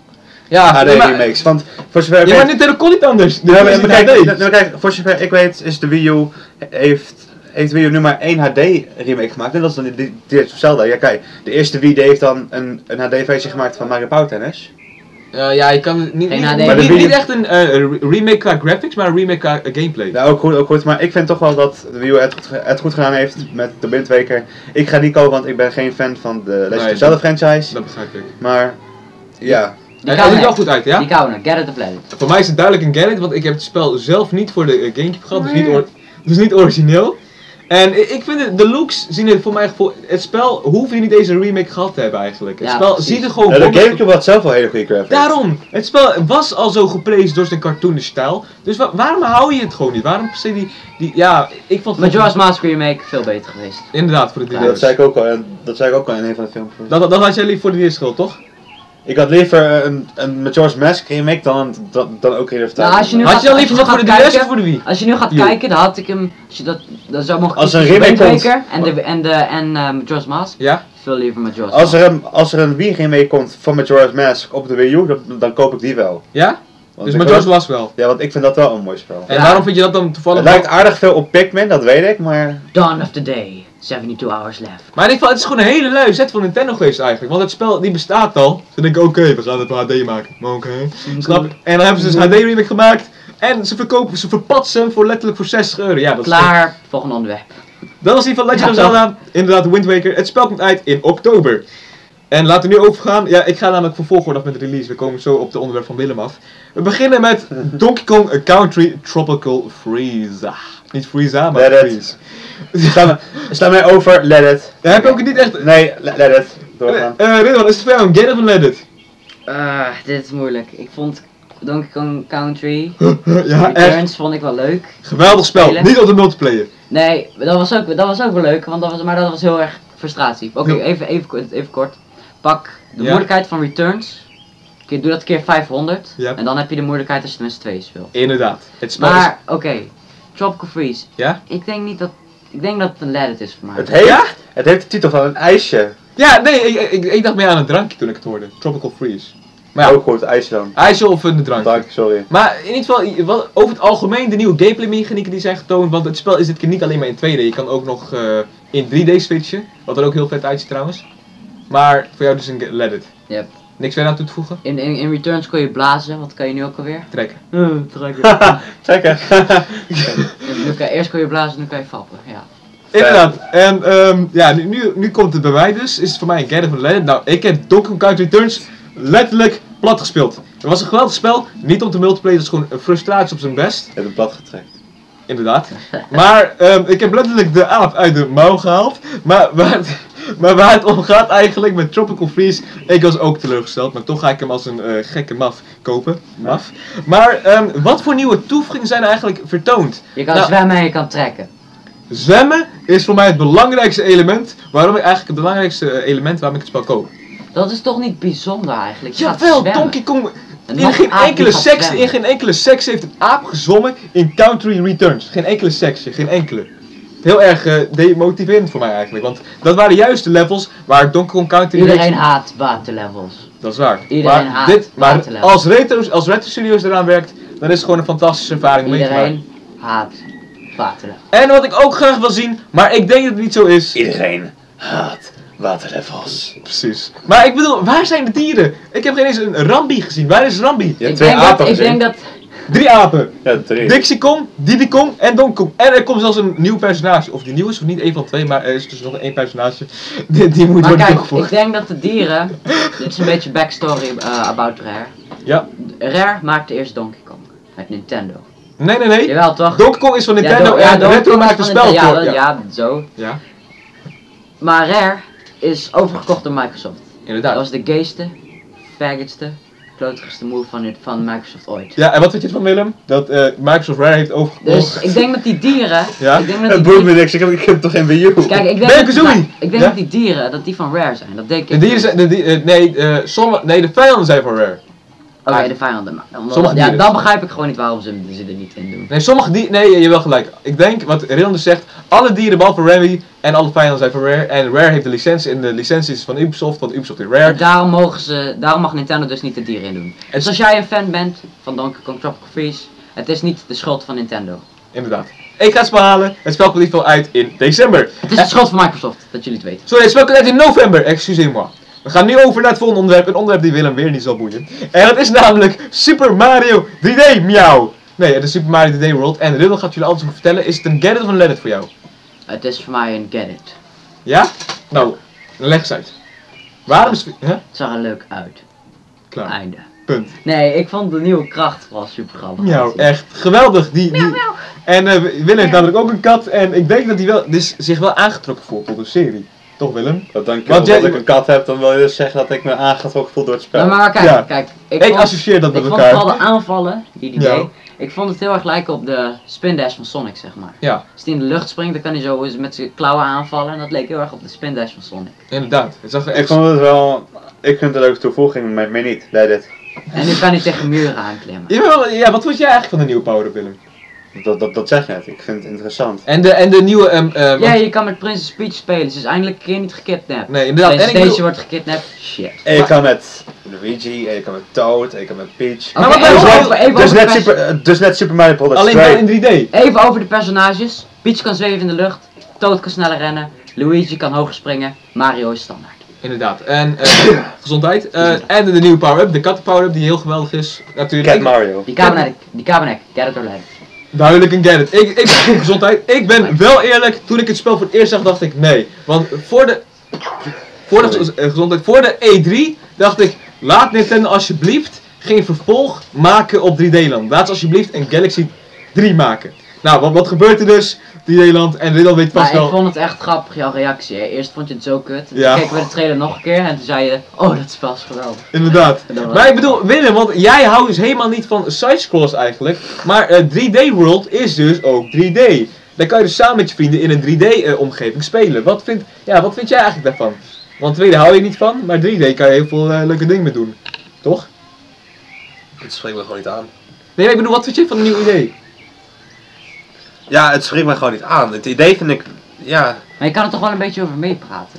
Ja, H D nee, maar- remakes. Want voor zover ik Ja, maar weet... Nintendo kon niet anders. Ja, maar, Dit is maar in kijk, H D. nou, nou, kijk, voor zover ik weet is de Wii U, heeft, heeft Wii U nu maar één H D remake gemaakt. En dat is dan die Direct of Zelda. Ja kijk, de eerste Wii heeft dan een, een H D versie gemaakt van Mario Power Tennis. Uh, ja, je kan niet, niet, Geen H D. niet, Maar de niet, Wii- niet echt een uh, re- remake qua graphics, maar een remake qua uh, gameplay. Nou, ook goed, ook goed, maar ik vind toch wel dat de Wii U het goed, ge- het goed gedaan heeft met de Wind Waker. Ik ga niet kopen, want ik ben geen fan van de Legend Nee, of Zelda franchise. Dat begrijp ik. Maar, ja. Die Hij kan ziet er wel echt. goed uit, ja? Die kan Get it of let it. Voor mij is het duidelijk een Get It, want ik heb het spel zelf niet voor de uh, Gamecube gehad, dus niet, or- dus niet origineel. En i- ik vind het, de looks zien er voor mij voor het spel hoef je niet deze remake gehad te hebben eigenlijk. Het Ja, spel precies. ziet er gewoon Ja, de wonderlijk- Gamecube had zelf wel hele goede graphics. Daarom! Het spel was al zo geprezen door zijn cartoonish stijl. Dus wa- waarom hou je het gewoon niet? Waarom per se die, die ja, ik vond het Majora's Mask remake veel beter geweest. inderdaad voor de Ja, drie dat zei ik ook al, en dat zei ik ook al in een van de films. Dat, dat had jij liever voor de eerste schuld, toch? Ik had liever een, een Majora's Mask remake dan, dan, dan ook Hero of Time. Nou, als je nu Had gaat- je dan als je liever nu voor de gaat D S of kijken- voor de Wii? Als je nu gaat Jo. kijken, dan had ik hem, als je dat, dat zou mogen Als kiezen er een tussen remake Wind komt- Waker en, de, en, de, en uh, Majora's Mask, Ja? veel liever Majora's Als Mask. er, een, als er een Wii remake komt van Majora's Mask op de Wii U, dan, dan koop ik die wel. Ja? Want Dus ik Majora's vind was wel. dat- Ja, want ik vind dat wel een mooi spel. En Ja. waarom vind je dat dan toevallig Het lijkt wel- aardig veel op Pikmin, dat weet ik, maar... Dawn of the Day, zeventy-two hours left. Maar in ieder geval, het is gewoon een hele lui zet van Nintendo geweest eigenlijk. Want het spel die bestaat al. Ze denken, oké, we gaan het H D maken. Maar oké. Snap je? En dan hebben ze dus een H D remake gemaakt. En ze verkopen, ze verpatsen hem voor letterlijk voor zestig euro. Ja, dat is Klaar, volgende onderwerp. Dat was die van Legend of Ja, Zelda. Inderdaad, Wind Waker. Het spel komt uit in oktober. En laten we nu overgaan. Ja, ik ga namelijk voor volgorde af met de release. We komen zo op de onderwerp van Willem af. We beginnen met Donkey Kong Country Tropical Freeze. Ah, niet Freeze, maar Let it. Freeze. Sla, me, sla mij over, let it. Daar heb ik ook niet echt... Nee, let, let it. Doorgaan. Eh, uh, Ridwan, is het voor jou een Get It of Let It? Ah, dit is moeilijk. Ik vond Donkey Kong Country Ja, echt. Returns vond ik wel leuk. Geweldig spel. Spelen. Niet op de multiplayer. Nee, dat was ook, dat was ook wel leuk, want dat was, maar dat was heel erg frustratie. Oké, Ja. even, even, kort- even kort. Pak de Ja. moeilijkheid van Returns. Oké, doe dat keer vijfhonderd. Ja. En dan heb je de moeilijkheid als je het met z'n tweeën speelt. Inderdaad. Het spel is... Maar, oké. Tropical Freeze. Ja? Ik denk niet dat... Ik denk dat het een Let It is voor mij. Het heeft, Ja? het heeft de titel van een ijsje. Ja, nee, ik, ik, ik dacht meer aan een drankje toen ik het hoorde. Tropical Freeze. Maar ja, Ook goed, ijsje dan. ijsje of een drankje. Dank, sorry. Maar in ieder geval, i- wat- over het algemeen, de nieuwe gameplay mechanieken die zijn getoond, want het spel is dit keer niet alleen maar in twee D, je kan ook nog eh, in drie D switchen, wat er ook heel vet uitziet trouwens. Maar voor jou dus een ge- Let It. Yep. Niks verder aan toe te voegen? In, in, in Returns kon je blazen, wat kan je nu ook alweer? Trekken. Trekken. Nu kan, eerst kon je blazen, nu kan je fappen, ja. Inderdaad. En ehm, ja, nu, nu, nu komt het bij mij dus, is het voor mij een Get It of Let It. Nou, ik heb Donkey Kong Country Returns letterlijk plat gespeeld. Het was een geweldig spel, niet om te multiplayer, het is gewoon een frustratie op zijn best. Je hebt een plat getrekt. Inderdaad. Maar ehm, ik heb letterlijk de aap uit de mouw gehaald. Maar waar, het, maar waar het om gaat eigenlijk met Tropical Freeze, ik was ook teleurgesteld. Maar toch ga ik hem als een eh, gekke maf kopen. Maf. Maar ehm, wat voor nieuwe toevoegingen zijn er eigenlijk vertoond? Je kan Nou, zwemmen en je kan trekken. Zwemmen is voor mij het belangrijkste element. Waarom ik eigenlijk het belangrijkste eh, element waarom ik het spel koop. Dat is toch niet bijzonder eigenlijk? Je gaat Jawel, zwemmen. Donkey Kong. Een In nog geen, aap die enkele gaat seks, zwemmen. in geen enkele seks heeft een aap gezongen in Country Returns. Geen enkele seksje, geen enkele. Heel erg eh, demotiverend voor mij eigenlijk. Want dat waren juist de levels waar Donkey Kong Country Iedereen haat waterlevels. Dat is waar. Iedereen maar haat dit, maar waterlevels. als Retro, als Retro Studios eraan werkt, dan is het gewoon een fantastische ervaring om mee te maken. Iedereen haat waterlevels. En wat ik ook graag wil zien, maar ik denk dat het niet zo is. Iedereen haat waterlevels. Precies. Maar ik bedoel, waar zijn de dieren? Ik heb geen eens een Rambi gezien. Waar is Rambi? Je hebt Ik twee denk, apen dat, ik gezien. denk dat... Drie apen. Ja, drie. Dixie Kong, Diddy Kong en Donkey Kong. En er komt zelfs een nieuw personage. Of die nieuw is of niet één van twee, maar er is dus nog één personage. Die, die moet Maar worden kijk, ik toegevoegd. denk dat de dieren... Dit is een beetje backstory uh, about Rare. Ja. Rare maakte eerst Donkey Kong. Met Nintendo. Nee, nee, nee. Jawel toch? Donkey Kong is van Nintendo Do- en Donkey Retro Kong is maakt een van spel Nintendo. voor. Ja, Ja, ja, zo. ja, Maar Rare is overgekocht door Microsoft. Dat inderdaad. was de gayste, faggotste, kloterigste move van, dit- van Microsoft ooit. Ja, en wat vind je van Willem? Dat eh, Microsoft Rare heeft overgekocht. Dus ik denk dat die dieren... Ja? Ik denk dat Het die boeit me dieren niks, ik heb, ik heb toch geen Wii U? kijk, ik denk, Ben je dat, Kazooie? nou, ik denk Ja? dat die dieren, dat die van Rare zijn. Dat denk ik. De dieren niet. zijn, de, die- eh, nee, eh, sommige, nee, de vijanden zijn van Rare. Oké, Ah. de vijanden. maar- omdat- Sommige ja, dieren. dan begrijp ik gewoon niet waarom ze, ze er niet in doen. Nee, sommige dieren... Nee, je hebt wel gelijk. Ik denk, wat Rilde zegt, alle dieren behalve Remy en alle vijanden zijn van Rare. En Rare heeft de licentie en de licentie is van Ubisoft, want Ubisoft is Rare. En daarom, mogen ze, daarom mag Nintendo dus niet de dieren in doen. Dus als jij een fan bent van Donkey Kong Tropical Freeze, het is niet de schuld van Nintendo. Inderdaad. Ik ga het spel halen. Het spel komt in ieder geval uit in december. Het is de schuld van Microsoft, dat jullie het weten. Sorry, het spel komt uit in november. Excusez-moi. We gaan nu over naar het volgende onderwerp. Een onderwerp die Willem weer niet zal boeien. En dat is namelijk Super Mario drie D. Miauw. Nee, het is Super Mario drie D World. En Riddle gaat jullie alles over vertellen. Is het een get it of een let it voor jou? Het is voor mij een get it. Ja? Nou, leg eens uit. Waarom is... Huh? Het zag er leuk uit. Klaar. Einde. Punt. Nee, ik vond de nieuwe kracht wel super grappig. Miauw, echt geweldig. Die, die... En uh, Willem heeft namelijk ook een kat. En ik denk dat hij wel, dus zich wel aangetrokken voelt tot de serie. Toch Willem? Wat dank je Want wel. jij- Als ik een kat heb, dan wil je dus zeggen dat ik me aangetrokken voel door het spel. Nou, maar kijk, Ja. kijk. Ik, vond- associeer dat met Ik vond elkaar. vooral de aanvallen die hij Ja. deed. Ik vond het heel erg lijken op de spin dash van Sonic, zeg maar. Ja, Als hij in de lucht springt, dan kan hij zo eens met zijn klauwen aanvallen. En dat leek heel erg op de spin dash van Sonic. inderdaad. Het zag er Ik echt... vond het wel... Ik vind het een leuke toevoeging, maar meer niet. Nee, dit. En nu kan hij tegen muren aanklimmen. Jawel, ja, wat vond jij eigenlijk van de nieuwe power-up, Willem? Dat, dat, dat zeg je net. Ik vind het interessant. En de, en de nieuwe... Um, uh, Ja, je kan met Princess Peach spelen. Ze is eindelijk een keer niet gekidnapt. Nee, inderdaad. En ik Deze bedoel- wordt gekidnapt. Shit. En je Maar- kan met Luigi, en je kan met Toad, en je kan met Peach. Oké, wat even, nou- over, even, Dus over de net, pers- super, eh, dus net Super Mario Bros. alleen wel twee. in drie D. even over de personages. Peach kan zweven in de lucht. Toad kan sneller rennen. Luigi kan hoger springen. Mario is standaard. Inderdaad. En uh, gezondheid. Uh, en de nieuwe power-up, de katten power-up, die heel geweldig is. Natuurlijk. Cat Ik- Mario. Die kamernek, die kamernek. Get it or let it. Duidelijk een get it. Ik, ik, gezondheid. Ik ben wel eerlijk, toen ik het spel voor het eerst zag, dacht ik nee. Want voor de, voor de gez- eh, gezondheid, voor de E drie dacht ik, laat Nintendo alsjeblieft geen vervolg maken op drie D-land. Laat ze alsjeblieft een Galaxy drie maken. Nou, wat, wat gebeurt er dus? drie D-land en Riddle weet vast Maar wel. ik vond het echt grappig, jouw reactie. Hè. Eerst vond je het zo kut. Toen Ja. keken we de trailer nog een keer en toen zei je, oh dat spel is geweldig. Inderdaad. Dat was- Maar ik bedoel, Willem, want jij houdt dus helemaal niet van sidescrolls eigenlijk. Maar eh, drie D World is dus ook drie D. Dan kan je dus samen met je vrienden in een drie D eh, omgeving spelen. Wat vind, ja, wat vind jij eigenlijk daarvan? Want twee D hou je niet van, maar drie D kan je heel veel eh, leuke dingen mee doen. Toch? Het spreekt me gewoon niet aan. Nee, maar ik bedoel, wat vind je van een nieuw idee? Ja, het spreekt me gewoon niet aan. Het idee vind ik... Ja, Maar je kan er toch wel een beetje over meepraten.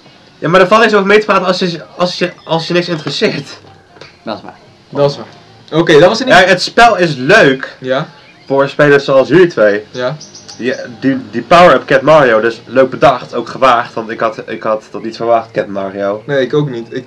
ja maar er valt niks over mee te praten als je, als je, als je niks interesseert. Dat is waar. Dat is waar. Oké, dat was het Ja, niet. het spel is leuk Ja, voor spelers zoals jullie twee. ja. Die, die, die power-up Cat Mario, dus leuk bedacht, ook gewaagd, want ik had, ik had dat niet verwacht, Cat Mario. Nee, ik ook niet. Ik,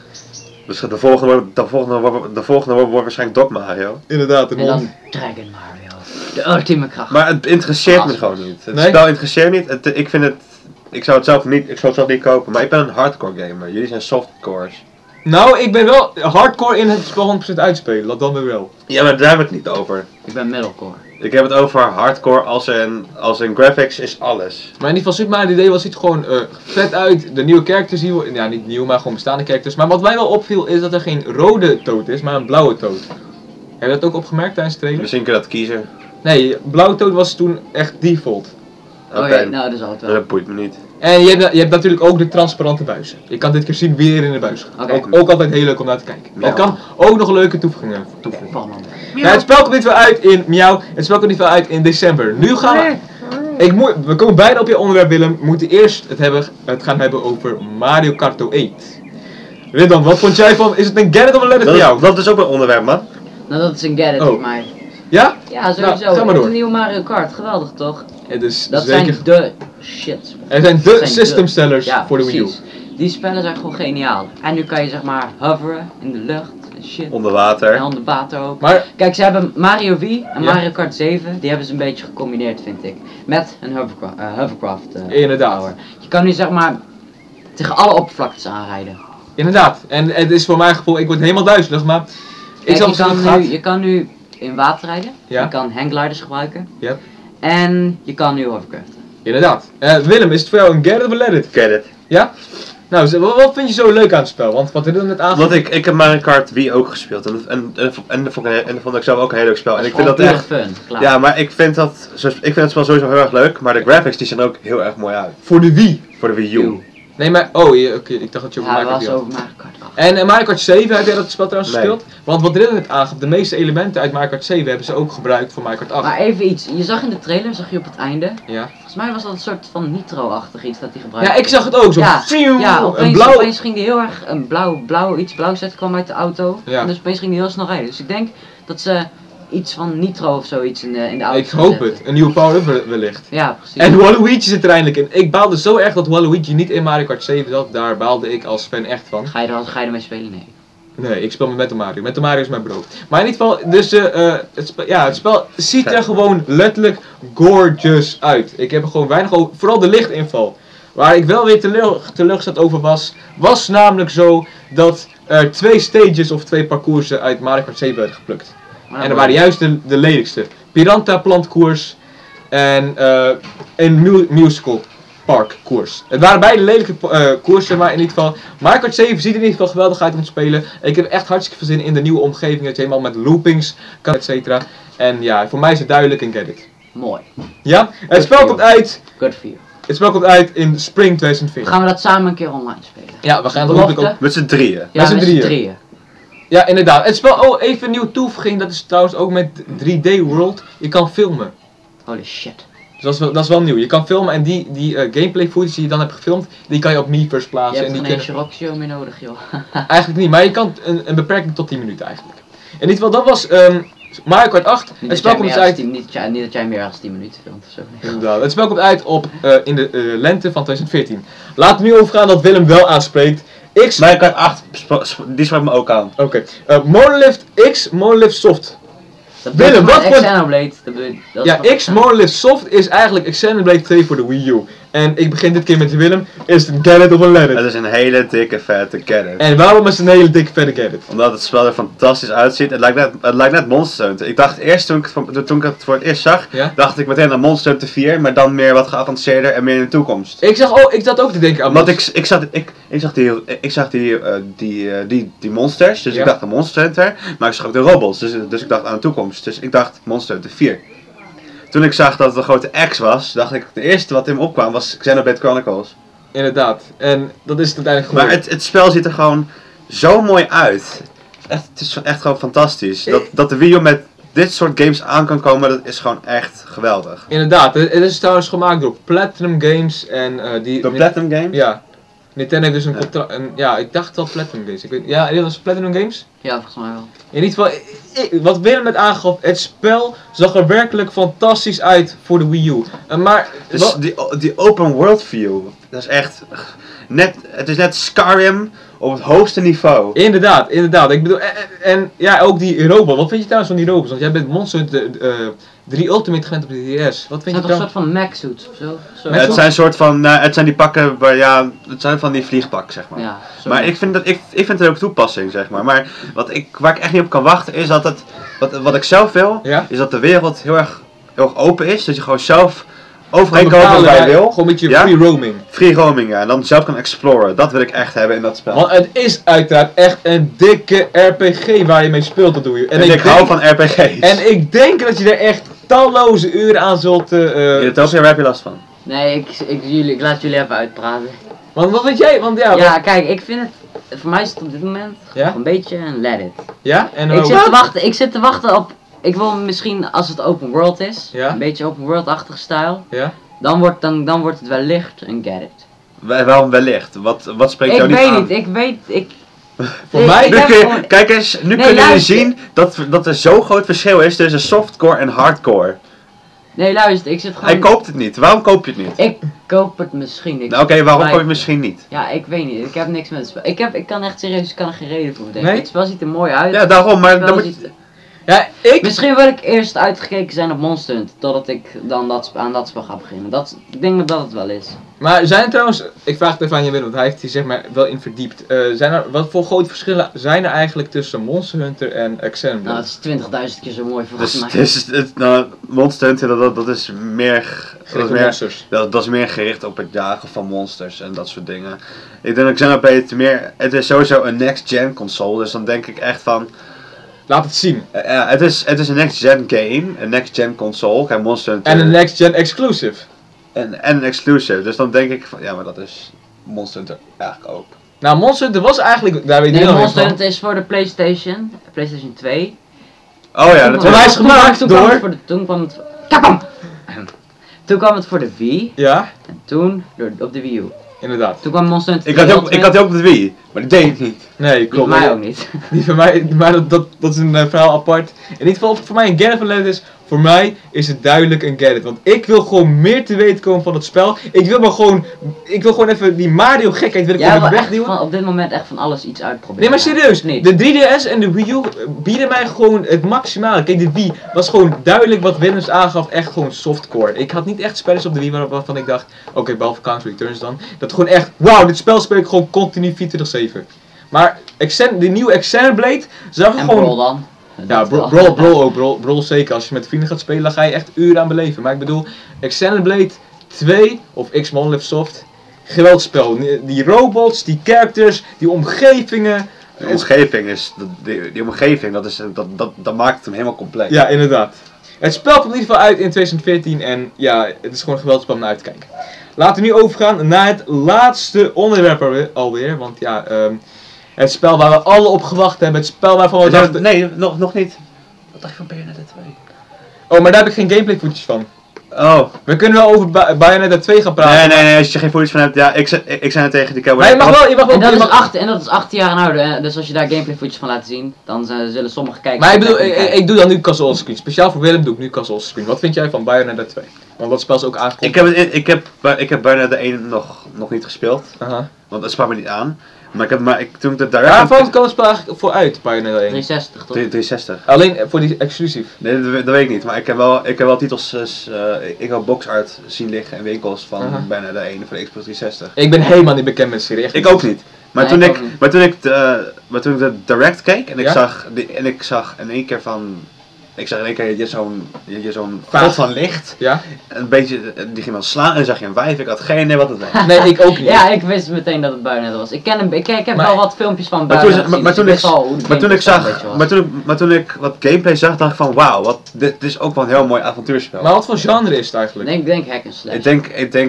Dus de volgende, wordt- de volgende, wordt- de volgende wordt wordt waarschijnlijk Doc Mario. inderdaad, een En hond. dan Dragon Mario. De ultieme kracht. Maar het interesseert me Ah. gewoon niet. Het Nee? spel interesseert niet. Het, ik vind het... Ik zou het zelf niet, ik zou het zelf niet kopen, maar ik ben een hardcore gamer. Jullie zijn softcores. Nou, ik ben wel hardcore in het spel honderd procent uitspelen, dat dan weer wel. Ja, maar daar heb ik het niet over. Ik ben middlecore. Ik heb het over hardcore als in, als in graphics is alles. Maar in ieder geval Super Mario drie D was ziet er gewoon eh, vet uit. De nieuwe characters zien we, ja niet nieuw, maar gewoon bestaande characters. Maar wat mij wel opviel is dat er geen rode Toad is, maar een blauwe Toad. Heb je dat ook opgemerkt tijdens de trailer? Misschien kun je dat kiezen. Nee, blauwe Toad was toen echt default. Oké, Oh ja, nou dat is altijd wel. dat boeit me niet. En je hebt, je hebt natuurlijk ook de transparante buizen. Je kan dit keer zien wie er in de buis gaat. Oké. Ook, ook altijd heel leuk om naar te kijken. Ja. Het kan ook nog leuke toevoegingen toevoegen. Van man. Nou, het spel komt niet veel uit in Miauw. Het spel komt niet veel uit in december. Nu gaan we... Ik moet, we komen bijna op je onderwerp, Willem. We moeten eerst het, hebben, het gaan hebben over Mario Kart acht. Riddan, wat vond jij van... Is het een get it of een let it voor Dat, jou? dat is ook een onderwerp, man. Nou dat is een get it Oh. voor mij. Ja? Ja, sowieso. Nou, ga maar door. Een nieuwe Mario Kart, geweldig toch? Het is Dat zeker... zijn de shit. Er zijn de Dat zijn systemsellers Ja, voor de Wii U. precies. Die spellen zijn gewoon geniaal. En nu kan je zeg maar hoveren in de lucht en shit. Onder water. En onder water ook. Maar... Kijk, ze hebben Mario Wii en Ja. Mario Kart zeven, die hebben ze een beetje gecombineerd vind ik. Met een hovercraft, uh, hovercraft uh, Inderdaad. power. Je kan nu zeg maar tegen alle oppervlaktes aanrijden. Inderdaad. En het is voor mijn gevoel... Ik word helemaal duizelig, maar... Ik Kijk, zal je, zeggen kan hoe het nu, gaat. je kan nu in water rijden, Ja. je kan hanggliders gebruiken. Ja. En je kan nu hovercraften. Inderdaad. Eh, Willem, is het voor jou een get it of een let it? Get it. Ja? Nou, z- wat, wat vind je zo leuk aan het spel? Want wat Riddan net aangaf... Want ik, ik heb Mario Kart Wii ook gespeeld. En, en, en, en, dat vond ik, en dat vond ik zelf ook een heel leuk spel. En ik vind dat Gewoon echt... pure fun, klaar. Ja, maar ik vind dat... zo- Ik vind het spel sowieso heel erg leuk. Maar de graphics die zien er ook heel erg mooi uit. Voor de Wii. Voor de Wii U. Eeuw. Nee, maar... Oh, je- oké, ik dacht dat je over Ja, Mario we Kart was Wii had. over Mario Kart af. En uh, Mario Kart zeven, heb jij dat spel trouwens Nee. gespeeld? Want wat Dylan net aangaf, de meeste elementen uit Mario Kart zeven hebben ze ook gebruikt voor Mario Kart acht. Maar even iets, je zag in de trailer, zag je op het einde, Ja. volgens mij was dat een soort van nitro-achtig iets dat hij gebruikte. Ja, ik zag het ook, zo Ja, fieuw, ja, een opeens, blauw... opeens ging die heel erg, een blauw, blauw, iets blauws uit kwam uit de auto. Ja. En dus opeens ging die heel snel rijden. Dus ik denk dat ze iets van nitro of zoiets in de, in de auto Ik hoop het, een nieuwe power-up wellicht. Ja, precies. En Waluigi zit er eindelijk in. Ik baalde zo erg dat Waluigi niet in Mario Kart zeven zat, daar baalde ik als fan echt van. Ga je er, ga je ermee spelen? Nee. Nee, ik speel met Metal Mario. Metal Mario is mijn brood. Maar in ieder geval, dus uh, het, spe ja, het spel ziet er gewoon letterlijk gorgeous uit. Ik heb er gewoon weinig over, vooral de lichtinval. Waar ik wel weer teleur, teleurgesteld over was, was namelijk zo dat er twee stages of twee parcoursen uit Mario Kart zeven werden geplukt. Maar En dat waren juist de, de lelijkste. Piranha plantkoers en uh, een mu musical park koers. Het waren beide lelijke uh, koersen, maar in ieder geval Mario Kart zeven ziet er in ieder geval geweldig uit om te spelen. Ik heb echt hartstikke veel zin in de nieuwe omgeving, dat je helemaal met loopings kan, et cetera. En ja, voor mij is het duidelijk en get it. Mooi. Ja, het spel komt uit, Good for you. het spel komt uit in spring twintig veertien. Gaan we dat samen een keer online spelen? Ja, we gaan het Belofte? hopelijk ook. Met z'n drieën. Ja, Met z'n met z'n drieën. drieën. Ja, inderdaad. Het spel, oh, even een nieuwe toevoeging, dat is trouwens ook met drie D World. Je kan filmen. Holy shit. Dus dat is wel, dat is wel nieuw. Je kan filmen en die, die uh, gameplay footage die je dan hebt gefilmd, die kan je op Miiverse Je plaatsen. hebt En geen die kunnen... Roxio meer nodig, joh. Eigenlijk niet, maar je kan een, een beperking tot tien minuten eigenlijk. In ieder geval, dat was um, Mario Kart acht. Niet Het dat, spel jij komt meer als uit... tien, niet, dat jij, niet dat jij meer dan tien minuten filmt of zo. Inderdaad. Het spel komt uit op, uh, in de uh, lente van twintig veertien. Laten we nu overgaan dat Willem wel aanspreekt. X... Mario Kart acht, sp- sp- die sprak me ook aan. Oké. Okay. Uh, Monolith X, Monolith Soft. Dat Willem, wat voor... Xenoblade, dat bedoel ik- dat is Ja, wat- X Monolith Soft is eigenlijk Xenoblade twee voor de Wii U. En ik begin dit keer met Willem. Is het een get it of een let it? Het is een hele dikke vette kennis. En waarom is het een hele dikke verder get it? Omdat het spel er fantastisch uitziet. Het lijkt net, het lijkt net Monster Hunter. Ik dacht eerst toen ik, het van- toen ik het voor het eerst zag, Ja? dacht ik meteen aan Monster Hunter vier, maar dan meer wat geavanceerder en meer in de toekomst. Ik zag, oh, ik zat ook te denken aan Omdat Monster- ik, ik, zag, ik, ik zag die, ik zag die, uh, die, uh, die, die monsters, dus Ja. ik dacht aan Monster Hunter, maar ik zag ook de robots, dus, dus ik dacht aan de toekomst. Dus ik dacht Monster Hunter vier. Toen ik zag dat het een grote X was, dacht ik, het eerste wat in me opkwam was Xenoblade Chronicles. Inderdaad. En dat is het uiteindelijk Maar geworden. het, het spel ziet er gewoon zo mooi uit. Echt, het is echt gewoon fantastisch. Dat, dat de Wii U met dit soort games aan kan komen, dat is gewoon echt geweldig. Inderdaad. Het, het is trouwens gemaakt door Platinum Games en uh, die... Door Platinum Games? Ja. Nintendo heeft dus een Ja. contract... een- Ja, ik dacht wel Platinum Games. Ik weet, ja, dit was Platinum Games? Ja, volgens mij wel. In ieder geval, i- i- wat Willem net aangaf, het spel zag er werkelijk fantastisch uit voor de Wii U. Uh, maar... Dus wat- die, die open world view, dat is echt net, het is net Skyrim op het hoogste niveau. Inderdaad, inderdaad. Ik bedoel, en, en- en ja, ook die robot. Wat vind je trouwens van die robots? Want jij bent Monster Hunter uh, drie Ultimate gewend op de D S. Wat vind Het je zijn toch een trouwens? soort van mech suits of zo? zo. Mech Het zijn soort van, nou, het zijn die pakken, waar, ja, het zijn van die vliegpakken zeg maar. Ja, zo. Maar ik vind, dat, ik, ik vind het ook toepassing, zeg maar. Maar wat ik, waar ik echt niet op kan wachten is dat het, wat, wat ik zelf wil, Ja? is dat de wereld heel erg, heel erg open is. Dat je gewoon zelf overheen Gewoon kan komen waar je bepalen, wil. Gewoon een beetje Ja? free roaming. Free roaming, ja. En dan zelf kan exploren. Dat wil ik echt hebben in dat spel. Want het is uiteraard echt een dikke R P G waar je mee speelt, dat doe je. En, ik, denk, hou van R P G's. En ik denk dat je er echt talloze uren aan zult... eh In uh, het Tokyo heb je last van. Nee, ik, ik, jullie, ik laat jullie even uitpraten. want wat weet jij? Want ja, Ja, wat- kijk, ik vind het... Voor mij is het op dit moment Ja? een beetje een let it. ja? En Ik ook- zit, te wachten, ik zit te wachten op... Ik wil misschien, als het open world is, Ja? een beetje open world-achtige stijl, Ja? dan wordt, dan, dan wordt het wellicht een get it. Wa- Waarom wellicht? Wat, wat spreekt Ik jou niet weet aan? niet, ik weet, ik... Voor ik- mij- ik Nu heb kun je- gewoon- kijk eens, nu Nee, kunnen jullie luister. zien dat, dat er zo'n groot verschil is tussen softcore en hardcore. Nee, luister, ik zit gewoon... Hij koopt het niet. Waarom koop je het niet? Ik koop het misschien. Ik Nou, Oké, waarom maar- koop je het misschien niet? Ja, ik weet niet. Ik heb niks met het spel. Ik, heb, ik kan echt serieus, ik kan er geen reden voor bedenken. Nee? Het spel ziet er mooi uit. Ja, daarom, maar Het dan spel moet ziet- Ja, ik... Misschien wil ik eerst uitgekeken zijn op Monster Hunter, totdat ik dan dat, sp- aan dat spel ga beginnen. Dat, ik denk dat dat het wel is. Maar zijn er trouwens... Ik vraag het even aan je Willem, want hij heeft hier zeg maar wel in verdiept. Eh, zijn er, wat voor grote verschillen zijn er eigenlijk tussen Monster Hunter en uh, Xenoblade? Nou, het is twintigduizend keer zo mooi volgens Dus mij. het is, het, nou, Monster Hunter, dat, dat, dat is meer... Dat is meer, monsters. dat, dat is meer gericht op het jagen van monsters en dat soort dingen. Ik denk dat Xenoblade meer... Het is sowieso een next-gen console, dus dan denk ik echt van... Laat het zien. Uh, ja, het, is, het is een next-gen game, een next-gen console, kijk Monster Hunter. En een next gen exclusive. En, en een exclusive, dus dan denk ik van, ja maar dat is Monster Hunter eigenlijk ook. Nou, Monster Hunter was eigenlijk, daar weet je Nee, niet al Monster van. Hunter is voor de PlayStation, PlayStation twee. Oh ja, dat Toen hij is kwam- toen gemaakt kwam- toen kwam door- het voor de, toen kwam het... Kapam! Toen kwam het voor de Wii Ja, en toen door, op de Wii U. inderdaad. Toen kwam Monster Hunter Ik had, die ook, twee ik had die ook op de Wii, maar die deed het niet. Nee, Die klopt. voor mij ook niet. Die voor mij, maar dat, dat, dat is een uh, verhaal apart. In ieder geval, of het voor mij een get it van Let is, voor mij is het duidelijk een get it. Want ik wil gewoon meer te weten komen van het spel. Ik wil maar gewoon, ik wil gewoon even die Mario gekheid wil ik Jij gewoon wil echt wegduwen. van, op dit moment echt van alles iets uitproberen. Nee, maar serieus, Niet. de drie D S en de Wii U bieden mij gewoon het maximale. Kijk, de Wii was gewoon duidelijk wat Windows aangaf, echt gewoon softcore. Ik had niet echt spelletjes op de Wii waarop- waarvan ik dacht, oké, okay, behalve Counter Returns dan, dat gewoon echt, wauw, dit spel speel ik gewoon continu vierentwintig zeven. Maar Exen, de nieuwe Xenoblade zag er En gewoon... Brawl dan? Ja, Dat Brawl, wel. Brawl, Brawl ook, Brawl, Brawl zeker. Als je met vrienden gaat spelen, dan ga je echt uren aan beleven. Maar ik bedoel, Xenoblade twee, of X Monolith Soft, geweldig spel. Die robots, die characters, die omgevingen. De omgeving is, die, die omgeving, dat, is, dat, dat, dat maakt het hem helemaal compleet. Ja, inderdaad. Het spel komt in ieder geval uit in twintig veertien en ja, het is gewoon een geweldig spel om naar uit te kijken. Laten we nu overgaan naar het laatste onderwerp alweer, alweer want ja, um, het spel waar we alle op gewacht hebben, het spel waarvan we Is dat- dachten... nee, nog, nog niet. Wat dacht je van Bayonetta twee? Oh, maar daar heb ik geen gameplay footage van. Oh. We kunnen wel over Ba- Bayonetta twee gaan praten. Nee, nee, nee, als je er geen footage van hebt, ja, ik, zei- ik, ik zei het tegen die cowboy. Maar je mag wel, je mag wel... En dat, je is mag- acht, en dat is achttien jaar ouder, hè? Dus als je daar gameplay footage van laat zien, dan eh, zullen sommigen kijken. Maar ik bedoel, kijken, ik, ik, kijken. ik doe dan nu casual screen. Speciaal voor Willem doe ik nu casual screen. Wat vind jij van Bayonetta twee? Want dat spel is ook aangekondigd. Ik heb, het in- ik heb, ik heb Bayonetta één nog, nog niet gespeeld, Aha. want dat sprak me niet aan. Maar ik heb, maar ik, toen ik het daar... Waarvan kan het spel eigenlijk vooruit, Bayonetta één? driehonderdzestig toch? driehonderdzestig. Alleen voor die exclusief. Nee, dat, dat weet ik niet, maar ik heb wel, ik heb wel titels, uh, ik heb boxart zien liggen in winkels van Aha. Bayonetta één voor de Xbox driehonderdzestig. Ik ben helemaal niet bekend met de serie. Echt Ik ook niet. Maar, Nee, toen ik ik, ook niet. maar, toen ik de, maar toen ik de direct keek en ik, Ja? zag, die, en ik zag in één keer van... Ik zag in één keer je zo'n je, je zo'n Vaag. god van licht. Ja? Een beetje, die ging dan slaan en dan zag je een wijf. Ik had geen idee wat het was. Nee, ik ook niet. Ja, ik wist meteen dat het Bayonetta was. Ik ken hem, ik, ik heb Maar- wel wat filmpjes van Maar toen, Bayonetta maar, maar gezien, toen dus ik, wist al hoe de maar toen ik gameplay een zag, beetje was. maar toen, ik- maar toen ik wat gameplay zag, dacht ik van wauw, wat, dit is ook wel een heel mooi avontuurspel. Maar wat voor genre is het eigenlijk? Nee, ik denk hack and slash. Ik denk, ik denk,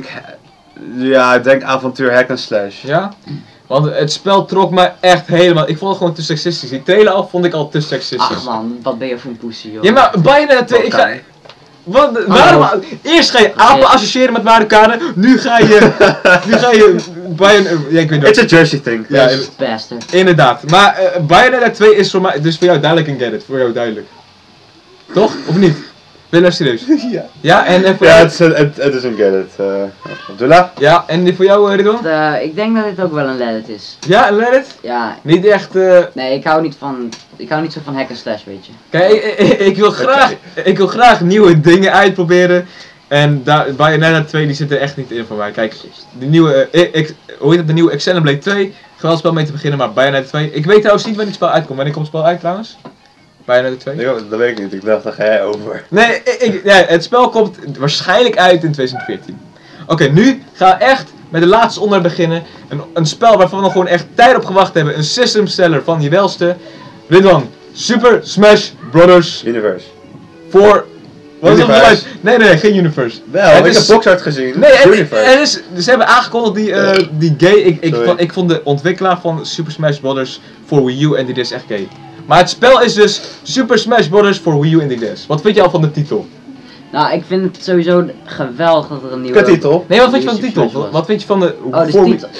ja, ik denk avontuur hack and slash. Ja? Want het spel trok me echt helemaal... Ik vond het gewoon te seksistisch. Die trailer af vond ik al te seksistisch. Ach man, wat ben je voor een poesie joh. Ja, maar Bayonetta twee... Ik ga, Oké. wat, waarom, eerst ga je apen associëren met Mario Kart, nu ga je... nu ga je... Bayonetta... Ja, ik weet It's niet. a Jersey thing. Ja, Yes, bastard. inderdaad. Maar eh, Bayonetta twee is voor mij... Dus voor jou duidelijk een get it. Voor jou duidelijk. Toch? Of niet? Ben je nou serieus? Ja. Ja, en eh, voor Ja, jou... het is een, het, het is een get it. Uh, Abdullah? Ja, en voor jou, uh, Ridwan? Eh, ik denk dat dit ook wel een let is. Ja, let it? Ja, Niet echt... eh nee, ik hou niet van, ik hou niet zo van hack and slash, weet je. Kijk, ik, ik, ik wil graag, ik wil graag nieuwe dingen uitproberen. En daar, Bayonetta twee die zit er echt niet in voor mij. Kijk, de nieuwe, eh, ik, hoe heet het, de nieuwe Xenoblade twee. Geweldig spel mee te beginnen, maar Bayonetta twee. Ik weet trouwens niet wanneer het spel uitkomt. Wanneer komt het spel uit trouwens? Bayonetta twee? Nee, dat weet ik niet. Ik dacht, daar ga jij over. Nee, ik, ik- ja, het spel komt waarschijnlijk uit in twintig veertien. Oké, nu gaan we echt met de laatste onderwerp beginnen. Een, een spel waarvan we gewoon echt tijd op gewacht hebben. Een system seller van je welste. Ridwan, Super Smash Brothers Universe. voor... Wat is dat Universe. geluid? Nee, nee, geen Universe. Wel, Het ik is- heb boxart gezien. Nee, het, Universe. het is, ze hebben aangekondigd die, eh, die gay. Ik, ik, Sorry. vond, ik vond de ontwikkelaar van Super Smash Bros. voor Wii U en die is echt gay. Maar het spel is dus Super Smash Bros. voor Wii U en die is. Wat vind je al van de titel? Nou, ik vind het sowieso geweldig dat er een nieuwe... Kuttitel. Nee, wat vind je van de Super titel? Smash Bros. Wat vind je van de... Oh, de voor Wii- titel.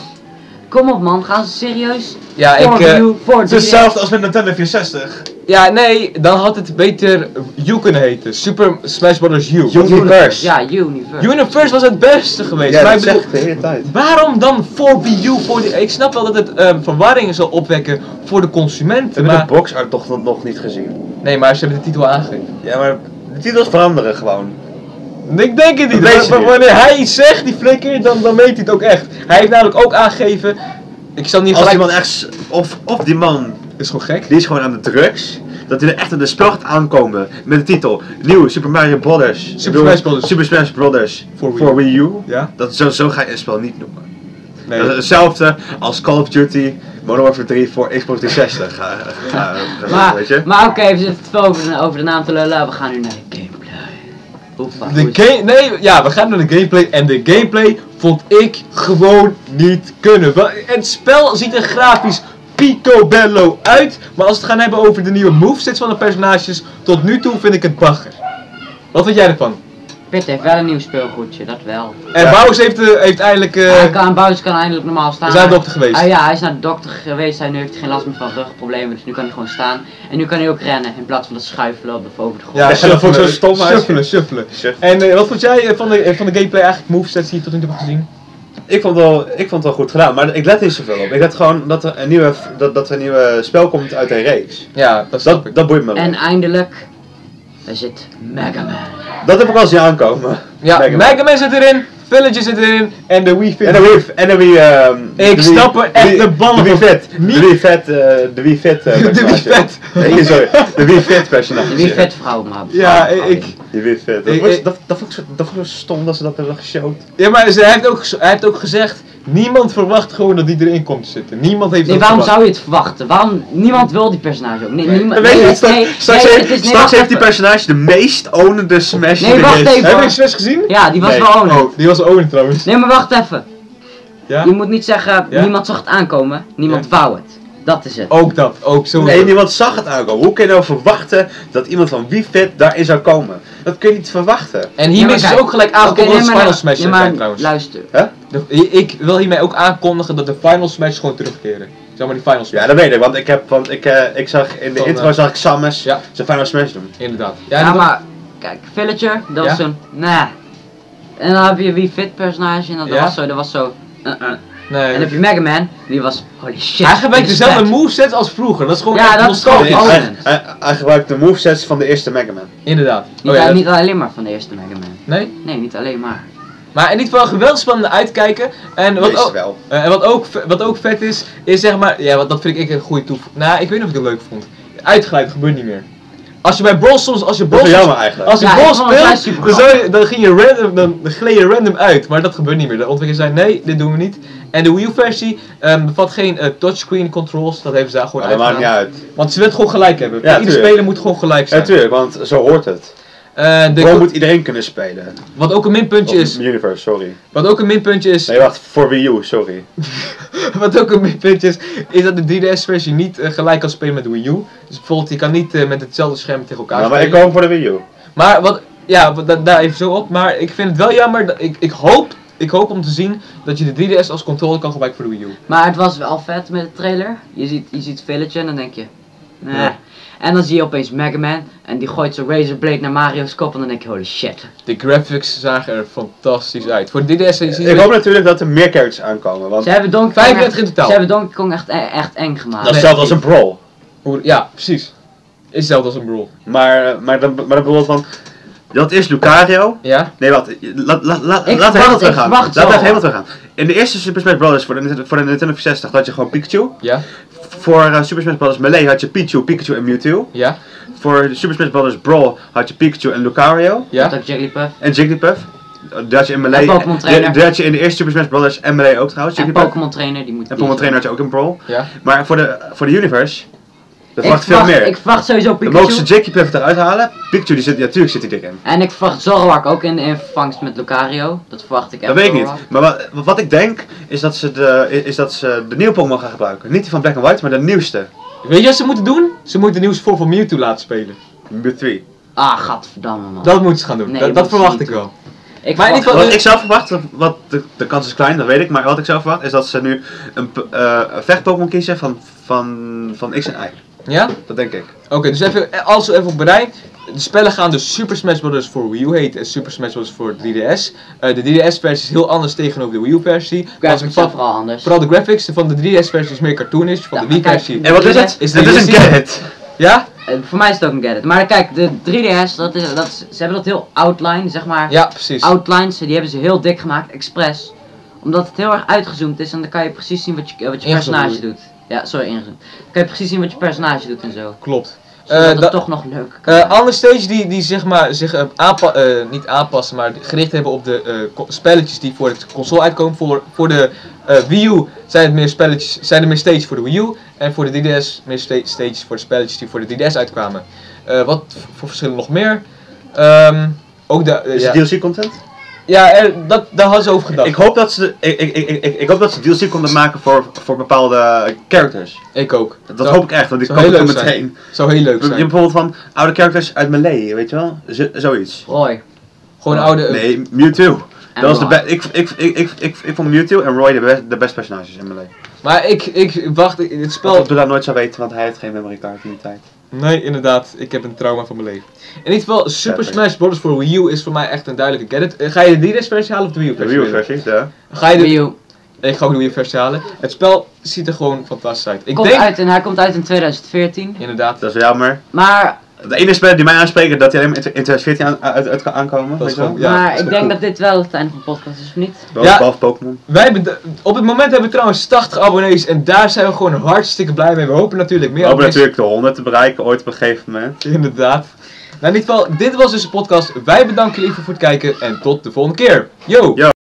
Kom op man, gaan ze serieus? Ja, Voor ik... eh, Wii U, voor Het is drie D S. hetzelfde als met Nintendo vierenzestig. ja, nee, dan had het beter U kunnen heten. Super Smash Bros. U. Universe. Ja, Universe. Universe was het beste geweest. Ja, maar dat ik bedoel, zegt de hele tijd. waarom dan voor Wii U? Voor de, ik snap wel dat het eh, verwarring zal opwekken voor de We consumenten, hebben maar... de boxart toch nog- nog niet gezien. Nee, maar ze hebben de titel aangegeven. Ja, maar de titels veranderen gewoon. Ik denk het niet. Dat weet je Maar niet. wanneer hij iets zegt, die flikker, dan, dan weet hij het ook echt. Hij heeft namelijk ook aangegeven... Ik zal niet Als gelijk... die man echt, s- of, of die man, is gewoon gek. die is gewoon aan de drugs, dat hij er echt in de spel gaat aankomen met de titel Nieuw Super Mario Brothers. Ik Super bedoel, Smash Brothers. Super Smash Brothers Voor voor Wii Wii, U. Ja? Dat, zo, zo ga je het spel niet noemen. Nee. Dat is hetzelfde als Call of Duty Modern Warfare drie voor Xbox driehonderdzestig. Ga- ga- ga- Maar, weet je? maar oké, we zitten te veel over de, over de naam te lullen, we gaan nu naar de gameplay. Hoe vaak? De game... Nee, ja, we gaan naar de gameplay. En de gameplay vond ik gewoon niet kunnen. Wel, Het spel ziet er grafisch picobello uit, maar als we het gaan hebben over de nieuwe movesets van de personages, tot nu toe vind ik het bagger. Wat vind jij ervan? Pit heeft wel een nieuw speelgoedje, dat wel. En Ja. Bowser heeft, uh, heeft eindelijk... Uh, Hij kan, Bowser kan eindelijk normaal staan. is naar de dokter geweest. Ah ja, hij is naar de dokter geweest, hij nu heeft hij geen last meer van rugproblemen, dus nu kan hij gewoon staan. En nu kan hij ook rennen, in plaats van dat schuifelen op de, over de grond. Ja, Ja, dat vond ik zo stom uit. Shuffelen, shuffelen. En uh, wat vond jij uh, van de, uh, van de gameplay eigenlijk, movesets die je tot nu toe hebt gezien? Ik vond, het wel, ik vond het wel goed gedaan, maar ik let niet zoveel op. Ik let gewoon dat er een nieuwe, dat, dat er een nieuwe spel komt uit een reeks. Ja, dat snap ik. Dat, dat boeit me wel. En eindelijk, er zit Mega Man. Dat heb ik al zien aankomen. Ja, Mega Man. Mega Man zit erin, Village zit erin en de Wii Fit. En de Wii, en de Wii, ehm, Ik de snap Wii- er echt de ballen de Wii van. Fit, Niet- de Wii Fit, eh, de Wii Fit eh, De Wii personage. Fit. Nee, sorry, de Wii Fit personage. Wie vet vrouw, maar. Ja, vrouw, ik... Die Wii Fit. Dat, Ik- was, ik- dat, dat, vond ik zo, dat vond ik zo stom dat ze dat hebben geshowd. Ja, maar ze- hij heeft, ook, gez- hij heeft ook gezegd, niemand verwacht gewoon dat die erin komt te zitten. Niemand heeft Nee, dat waarom verwacht. zou je het verwachten? Waarom? Niemand wil die personage ook. Nee, Nee. niemand. Weet je, nee, straks, nee, straks, nee, heeft, het is- nee, straks wacht heeft die even. personage de meest onende smash Nee, die er wacht is. even. Heb je die Smash gezien? Ja, die was Nee. wel owner. Oh, die was Owen trouwens. Nee, maar wacht even. Ja? Je moet niet zeggen, Ja? niemand zag het aankomen, niemand wou het. Dat is het. Ook dat, ook zo. Nee, niemand zag het aankomen. Hoe kun je nou verwachten dat iemand van Wii Fit daarin zou komen? Dat kun je niet verwachten. En Ja, hiermee maar is dus kijk. ook gelijk Oké, aangekondigd nee, dat maar Final nou- Smash nee, zijn maar trouwens. luister. De- ik wil hiermee ook aankondigen dat de Final Smash gewoon terugkeren. Zeg maar die Final Smash. Ja, dat weet ik, want ik heb, want ik, eh, ik zag in de Van, intro eh, zag ik Samus ja. zijn Final Smash doen. Inderdaad. Ja, Ja, maar... maar kijk, Villager, dat was Ja? zo'n, nah. En dan heb je Wii Fit personage en dat Ja? was zo, dat was zo, uh -uh. Nee. En dan heb je Mega Man, die was, holy shit. Hij gebruikt dit is dezelfde vet. movesets als vroeger. Dat is gewoon Ja, echt dat is nostalgisch. gewoon- hij, Owens. hij, hij gebruikt de movesets van de eerste Mega Man. Inderdaad. Niet, Oh, ja, al- dat- niet alleen maar van de eerste Mega Man. Nee? Nee, niet alleen maar. Maar in ieder geval geweldig spannend uitkijken. En wat Meest ook, wel. eh, en wat ook, ve- wat ook vet is, is zeg maar, ja, wat, dat vind ik een goede toevoeging. Nou, ik weet niet of ik het leuk vond. Uitgeleid gebeurt niet meer. Als je bij Brawl soms, als je Dat Brawl is soms- jammer eigenlijk. als je Ja, Brawl ik vond het speelt, juist super dan, zou je, dan, ging je random, dan, dan gleed je random uit. Maar dat gebeurt niet meer. De ontwikkelaars zei, nee, dit doen we niet. En de Wii U versie um, bevat geen uh, touchscreen controls, dat hebben ze daar gewoon Maar dat maakt niet uitgedaan. uit. Want ze willen het gewoon gelijk hebben. Ja, Ieder tuurlijk. speler moet gewoon gelijk Ja, zijn. natuurlijk, want zo hoort het. Eh, de, Gewoon moet iedereen kunnen spelen. wat ook een minpuntje Of is, Universe, sorry. wat ook een minpuntje is, Nee, wacht, voor Wii U, sorry. wat ook een minpuntje is, is dat de drie D S versie niet uh, gelijk kan spelen met de Wii U. Dus bijvoorbeeld, je kan niet uh, met hetzelfde scherm tegen elkaar Nou, maar ik spelen. kom voor de Wii U. Maar wat, ja, wat- da- daar even zo op. Maar ik vind het wel jammer. Dat, ik, ik, hoop, ik hoop om te zien dat je de drie D S als controller kan gebruiken voor de Wii U. Maar het was wel vet met de trailer. Je ziet, je ziet Villager en dan denk je, nee. Ja. En dan zie je opeens Mega Man en die gooit zijn Razor Blade naar Mario's kop en dan denk je, holy shit. De graphics zagen er fantastisch uit. Voor de drie D S zie je Ik hoop natuurlijk dat er meer characters aankomen, want Ze hebben Donkey Kong vijfendertig in echt, totaal. ze hebben Donkey Kong echt, e- echt eng gemaakt. dat is Nee. hetzelfde als een Brawl. Hoe- Ja, precies. Is hetzelfde als een Brawl. Maar, maar, dan, maar dan bijvoorbeeld van, dat is Lucario. Ja? Nee, wat? Laat la, la, Ik laat verwacht- helemaal ik teruggaan. verwacht Laat zo. even helemaal teruggaan. In de eerste Super Smash Bros. voor de, Nintendo- voor de Nintendo vierhonderdzestig had je gewoon Pikachu. Ja? Voor uh, Super Smash Bros. Melee had je Pichu, Pikachu en Mewtwo. Ja? Voor de Super Smash Bros. Brawl had je Pikachu en Lucario. Ja? Dat ook Jigglypuff. En Jigglypuff. Die had je in Melee. En Pokémon Trainer. Die, die had je in de eerste Super Smash Bros. en Melee ook trouwens. En Jigglypuff. Pokémon Trainer, die moet En die Pokémon is- Trainer had je ook in Brawl. Ja? Maar voor de, voor de Universe, dat Ik verwacht veel verwacht, meer. ik verwacht sowieso Dan mogen ze Pikachu. Jigglypuff eruit halen. Pikachu, die zit, ja, natuurlijk zit hij erin. En ik verwacht Zoroark ook in, in vervangst met Lucario. Dat verwacht ik echt. Dat weet ik niet. Zoroark. Maar wat, wat ik denk, is dat ze de, is dat ze de nieuwe Pokémon gaan gebruiken. Niet die van Black and White, maar de nieuwste. Weet je wat ze moeten doen? Ze moeten de nieuws voor van Mewtwo laten spelen. Mewtwo. Ah, gadverdamme man. Dat moeten ze gaan doen. Nee, dat dat dat moeten verwacht ze ik niet wel. Ik Maar in verwacht- ieder geval- Wat ik zelf verwacht, wat de, de kans is klein, dat weet ik, maar wat ik zelf verwacht is dat ze nu een, p- eh, een vecht-Pokémon kiezen van, van, van X en Y. Ja? Dat denk ik. Oké, dus even, als we even op rij. De spellen gaan dus Super Smash Bros. Voor Wii U heet en Super Smash Bros. Voor drie D S. Uh, de drie D S versie is heel anders tegenover de Wii U versie. Graphics zijn vooral anders. Vooral de graphics, de van de drie D S versie is meer cartoonish, van Ja, de Wii maar kijk, versie. En wat is het? Is het de- is je een ziet- gadget. Ja? Eh, voor mij is het ook een gadget. Maar kijk, de drie D S, dat is, dat is, ze hebben dat heel outline, zeg maar. Ja, precies. Outlines, die hebben ze heel dik gemaakt, expres. Omdat het heel erg uitgezoomd is en dan kan je precies zien wat je, wat je Ingezoomd personage bedoel doet. Ja, sorry, ingezoomd. Dan kan je precies zien wat je personage doet en zo. Klopt. Zodat Eh, het da- toch nog leuk kan Eh zijn. andere stage die, die zeg maar, zich eh, aanpa eh, niet aanpassen, maar gericht hebben op de eh, co- spelletjes die voor het console uitkomen. Voor, voor de eh, Wii U zijn, het meer spelletjes, zijn er meer stages voor de Wii U. En voor de drie D S meer sta stages voor de spelletjes die voor de drie D S uitkwamen. Eh, wat voor verschillen nog meer? Ehm, ook de, eh, Is ja. het D L C content? Ja, eh, dat, daar hadden ze over gedacht. Ik hoop dat ze, ik, ik, ik, ik, ik hoop dat ze D L C konden maken voor, voor bepaalde characters. Ik ook. Dat Zou- hoop ik echt, want die zou heel komen leuk zijn. meteen. Zou heel leuk Je hebt zijn. bijvoorbeeld van oude characters uit Melee, weet je wel? Z zoiets. Roy. Gewoon oude... Nee, Mewtwo. En Dat was de Roy. be- ik, ik, ik, ik, ik, ik vond Mewtwo en Roy de, be de beste personages in Melee. Maar ik, ik wacht, ik- het Spel... spel... Dat dat nooit zou weten, want hij heeft geen memory card in die tijd. Nee, inderdaad. Ik heb een trauma van mijn leven. In ieder geval, Super Ja, Smash Bros. Voor Wii U is voor mij echt een duidelijke get it. Eh, Ga je de drie D S versie halen of de Wii U De versie? Wii U versie, ja. Ga je de... Wii U. Ik ga ook de Wii U versie halen. Het spel ziet er gewoon fantastisch uit. Ik Komt denk... uit en hij komt uit in tweeduizend veertien. Inderdaad. Dat is jammer. Maar, De ene speler die mij aanspreekt, dat hij alleen maar in twintig veertien aan, uit, uit kan aankomen. Dat is weet je wel? gewoon- ja, maar dat is ik wel denk cool. dat dit wel het einde van de podcast is, of niet? Behalve, Ja. behalve Pokémon. Wij hebben de- op het moment hebben we trouwens tachtig abonnees en daar zijn we gewoon hartstikke blij mee. We hopen natuurlijk meer We hopen abonnees. natuurlijk de honderd te bereiken ooit op een gegeven moment. Inderdaad. Nou, in ieder geval, dit was dus de podcast. Wij bedanken jullie voor het kijken en tot de volgende keer. Yo! Yo.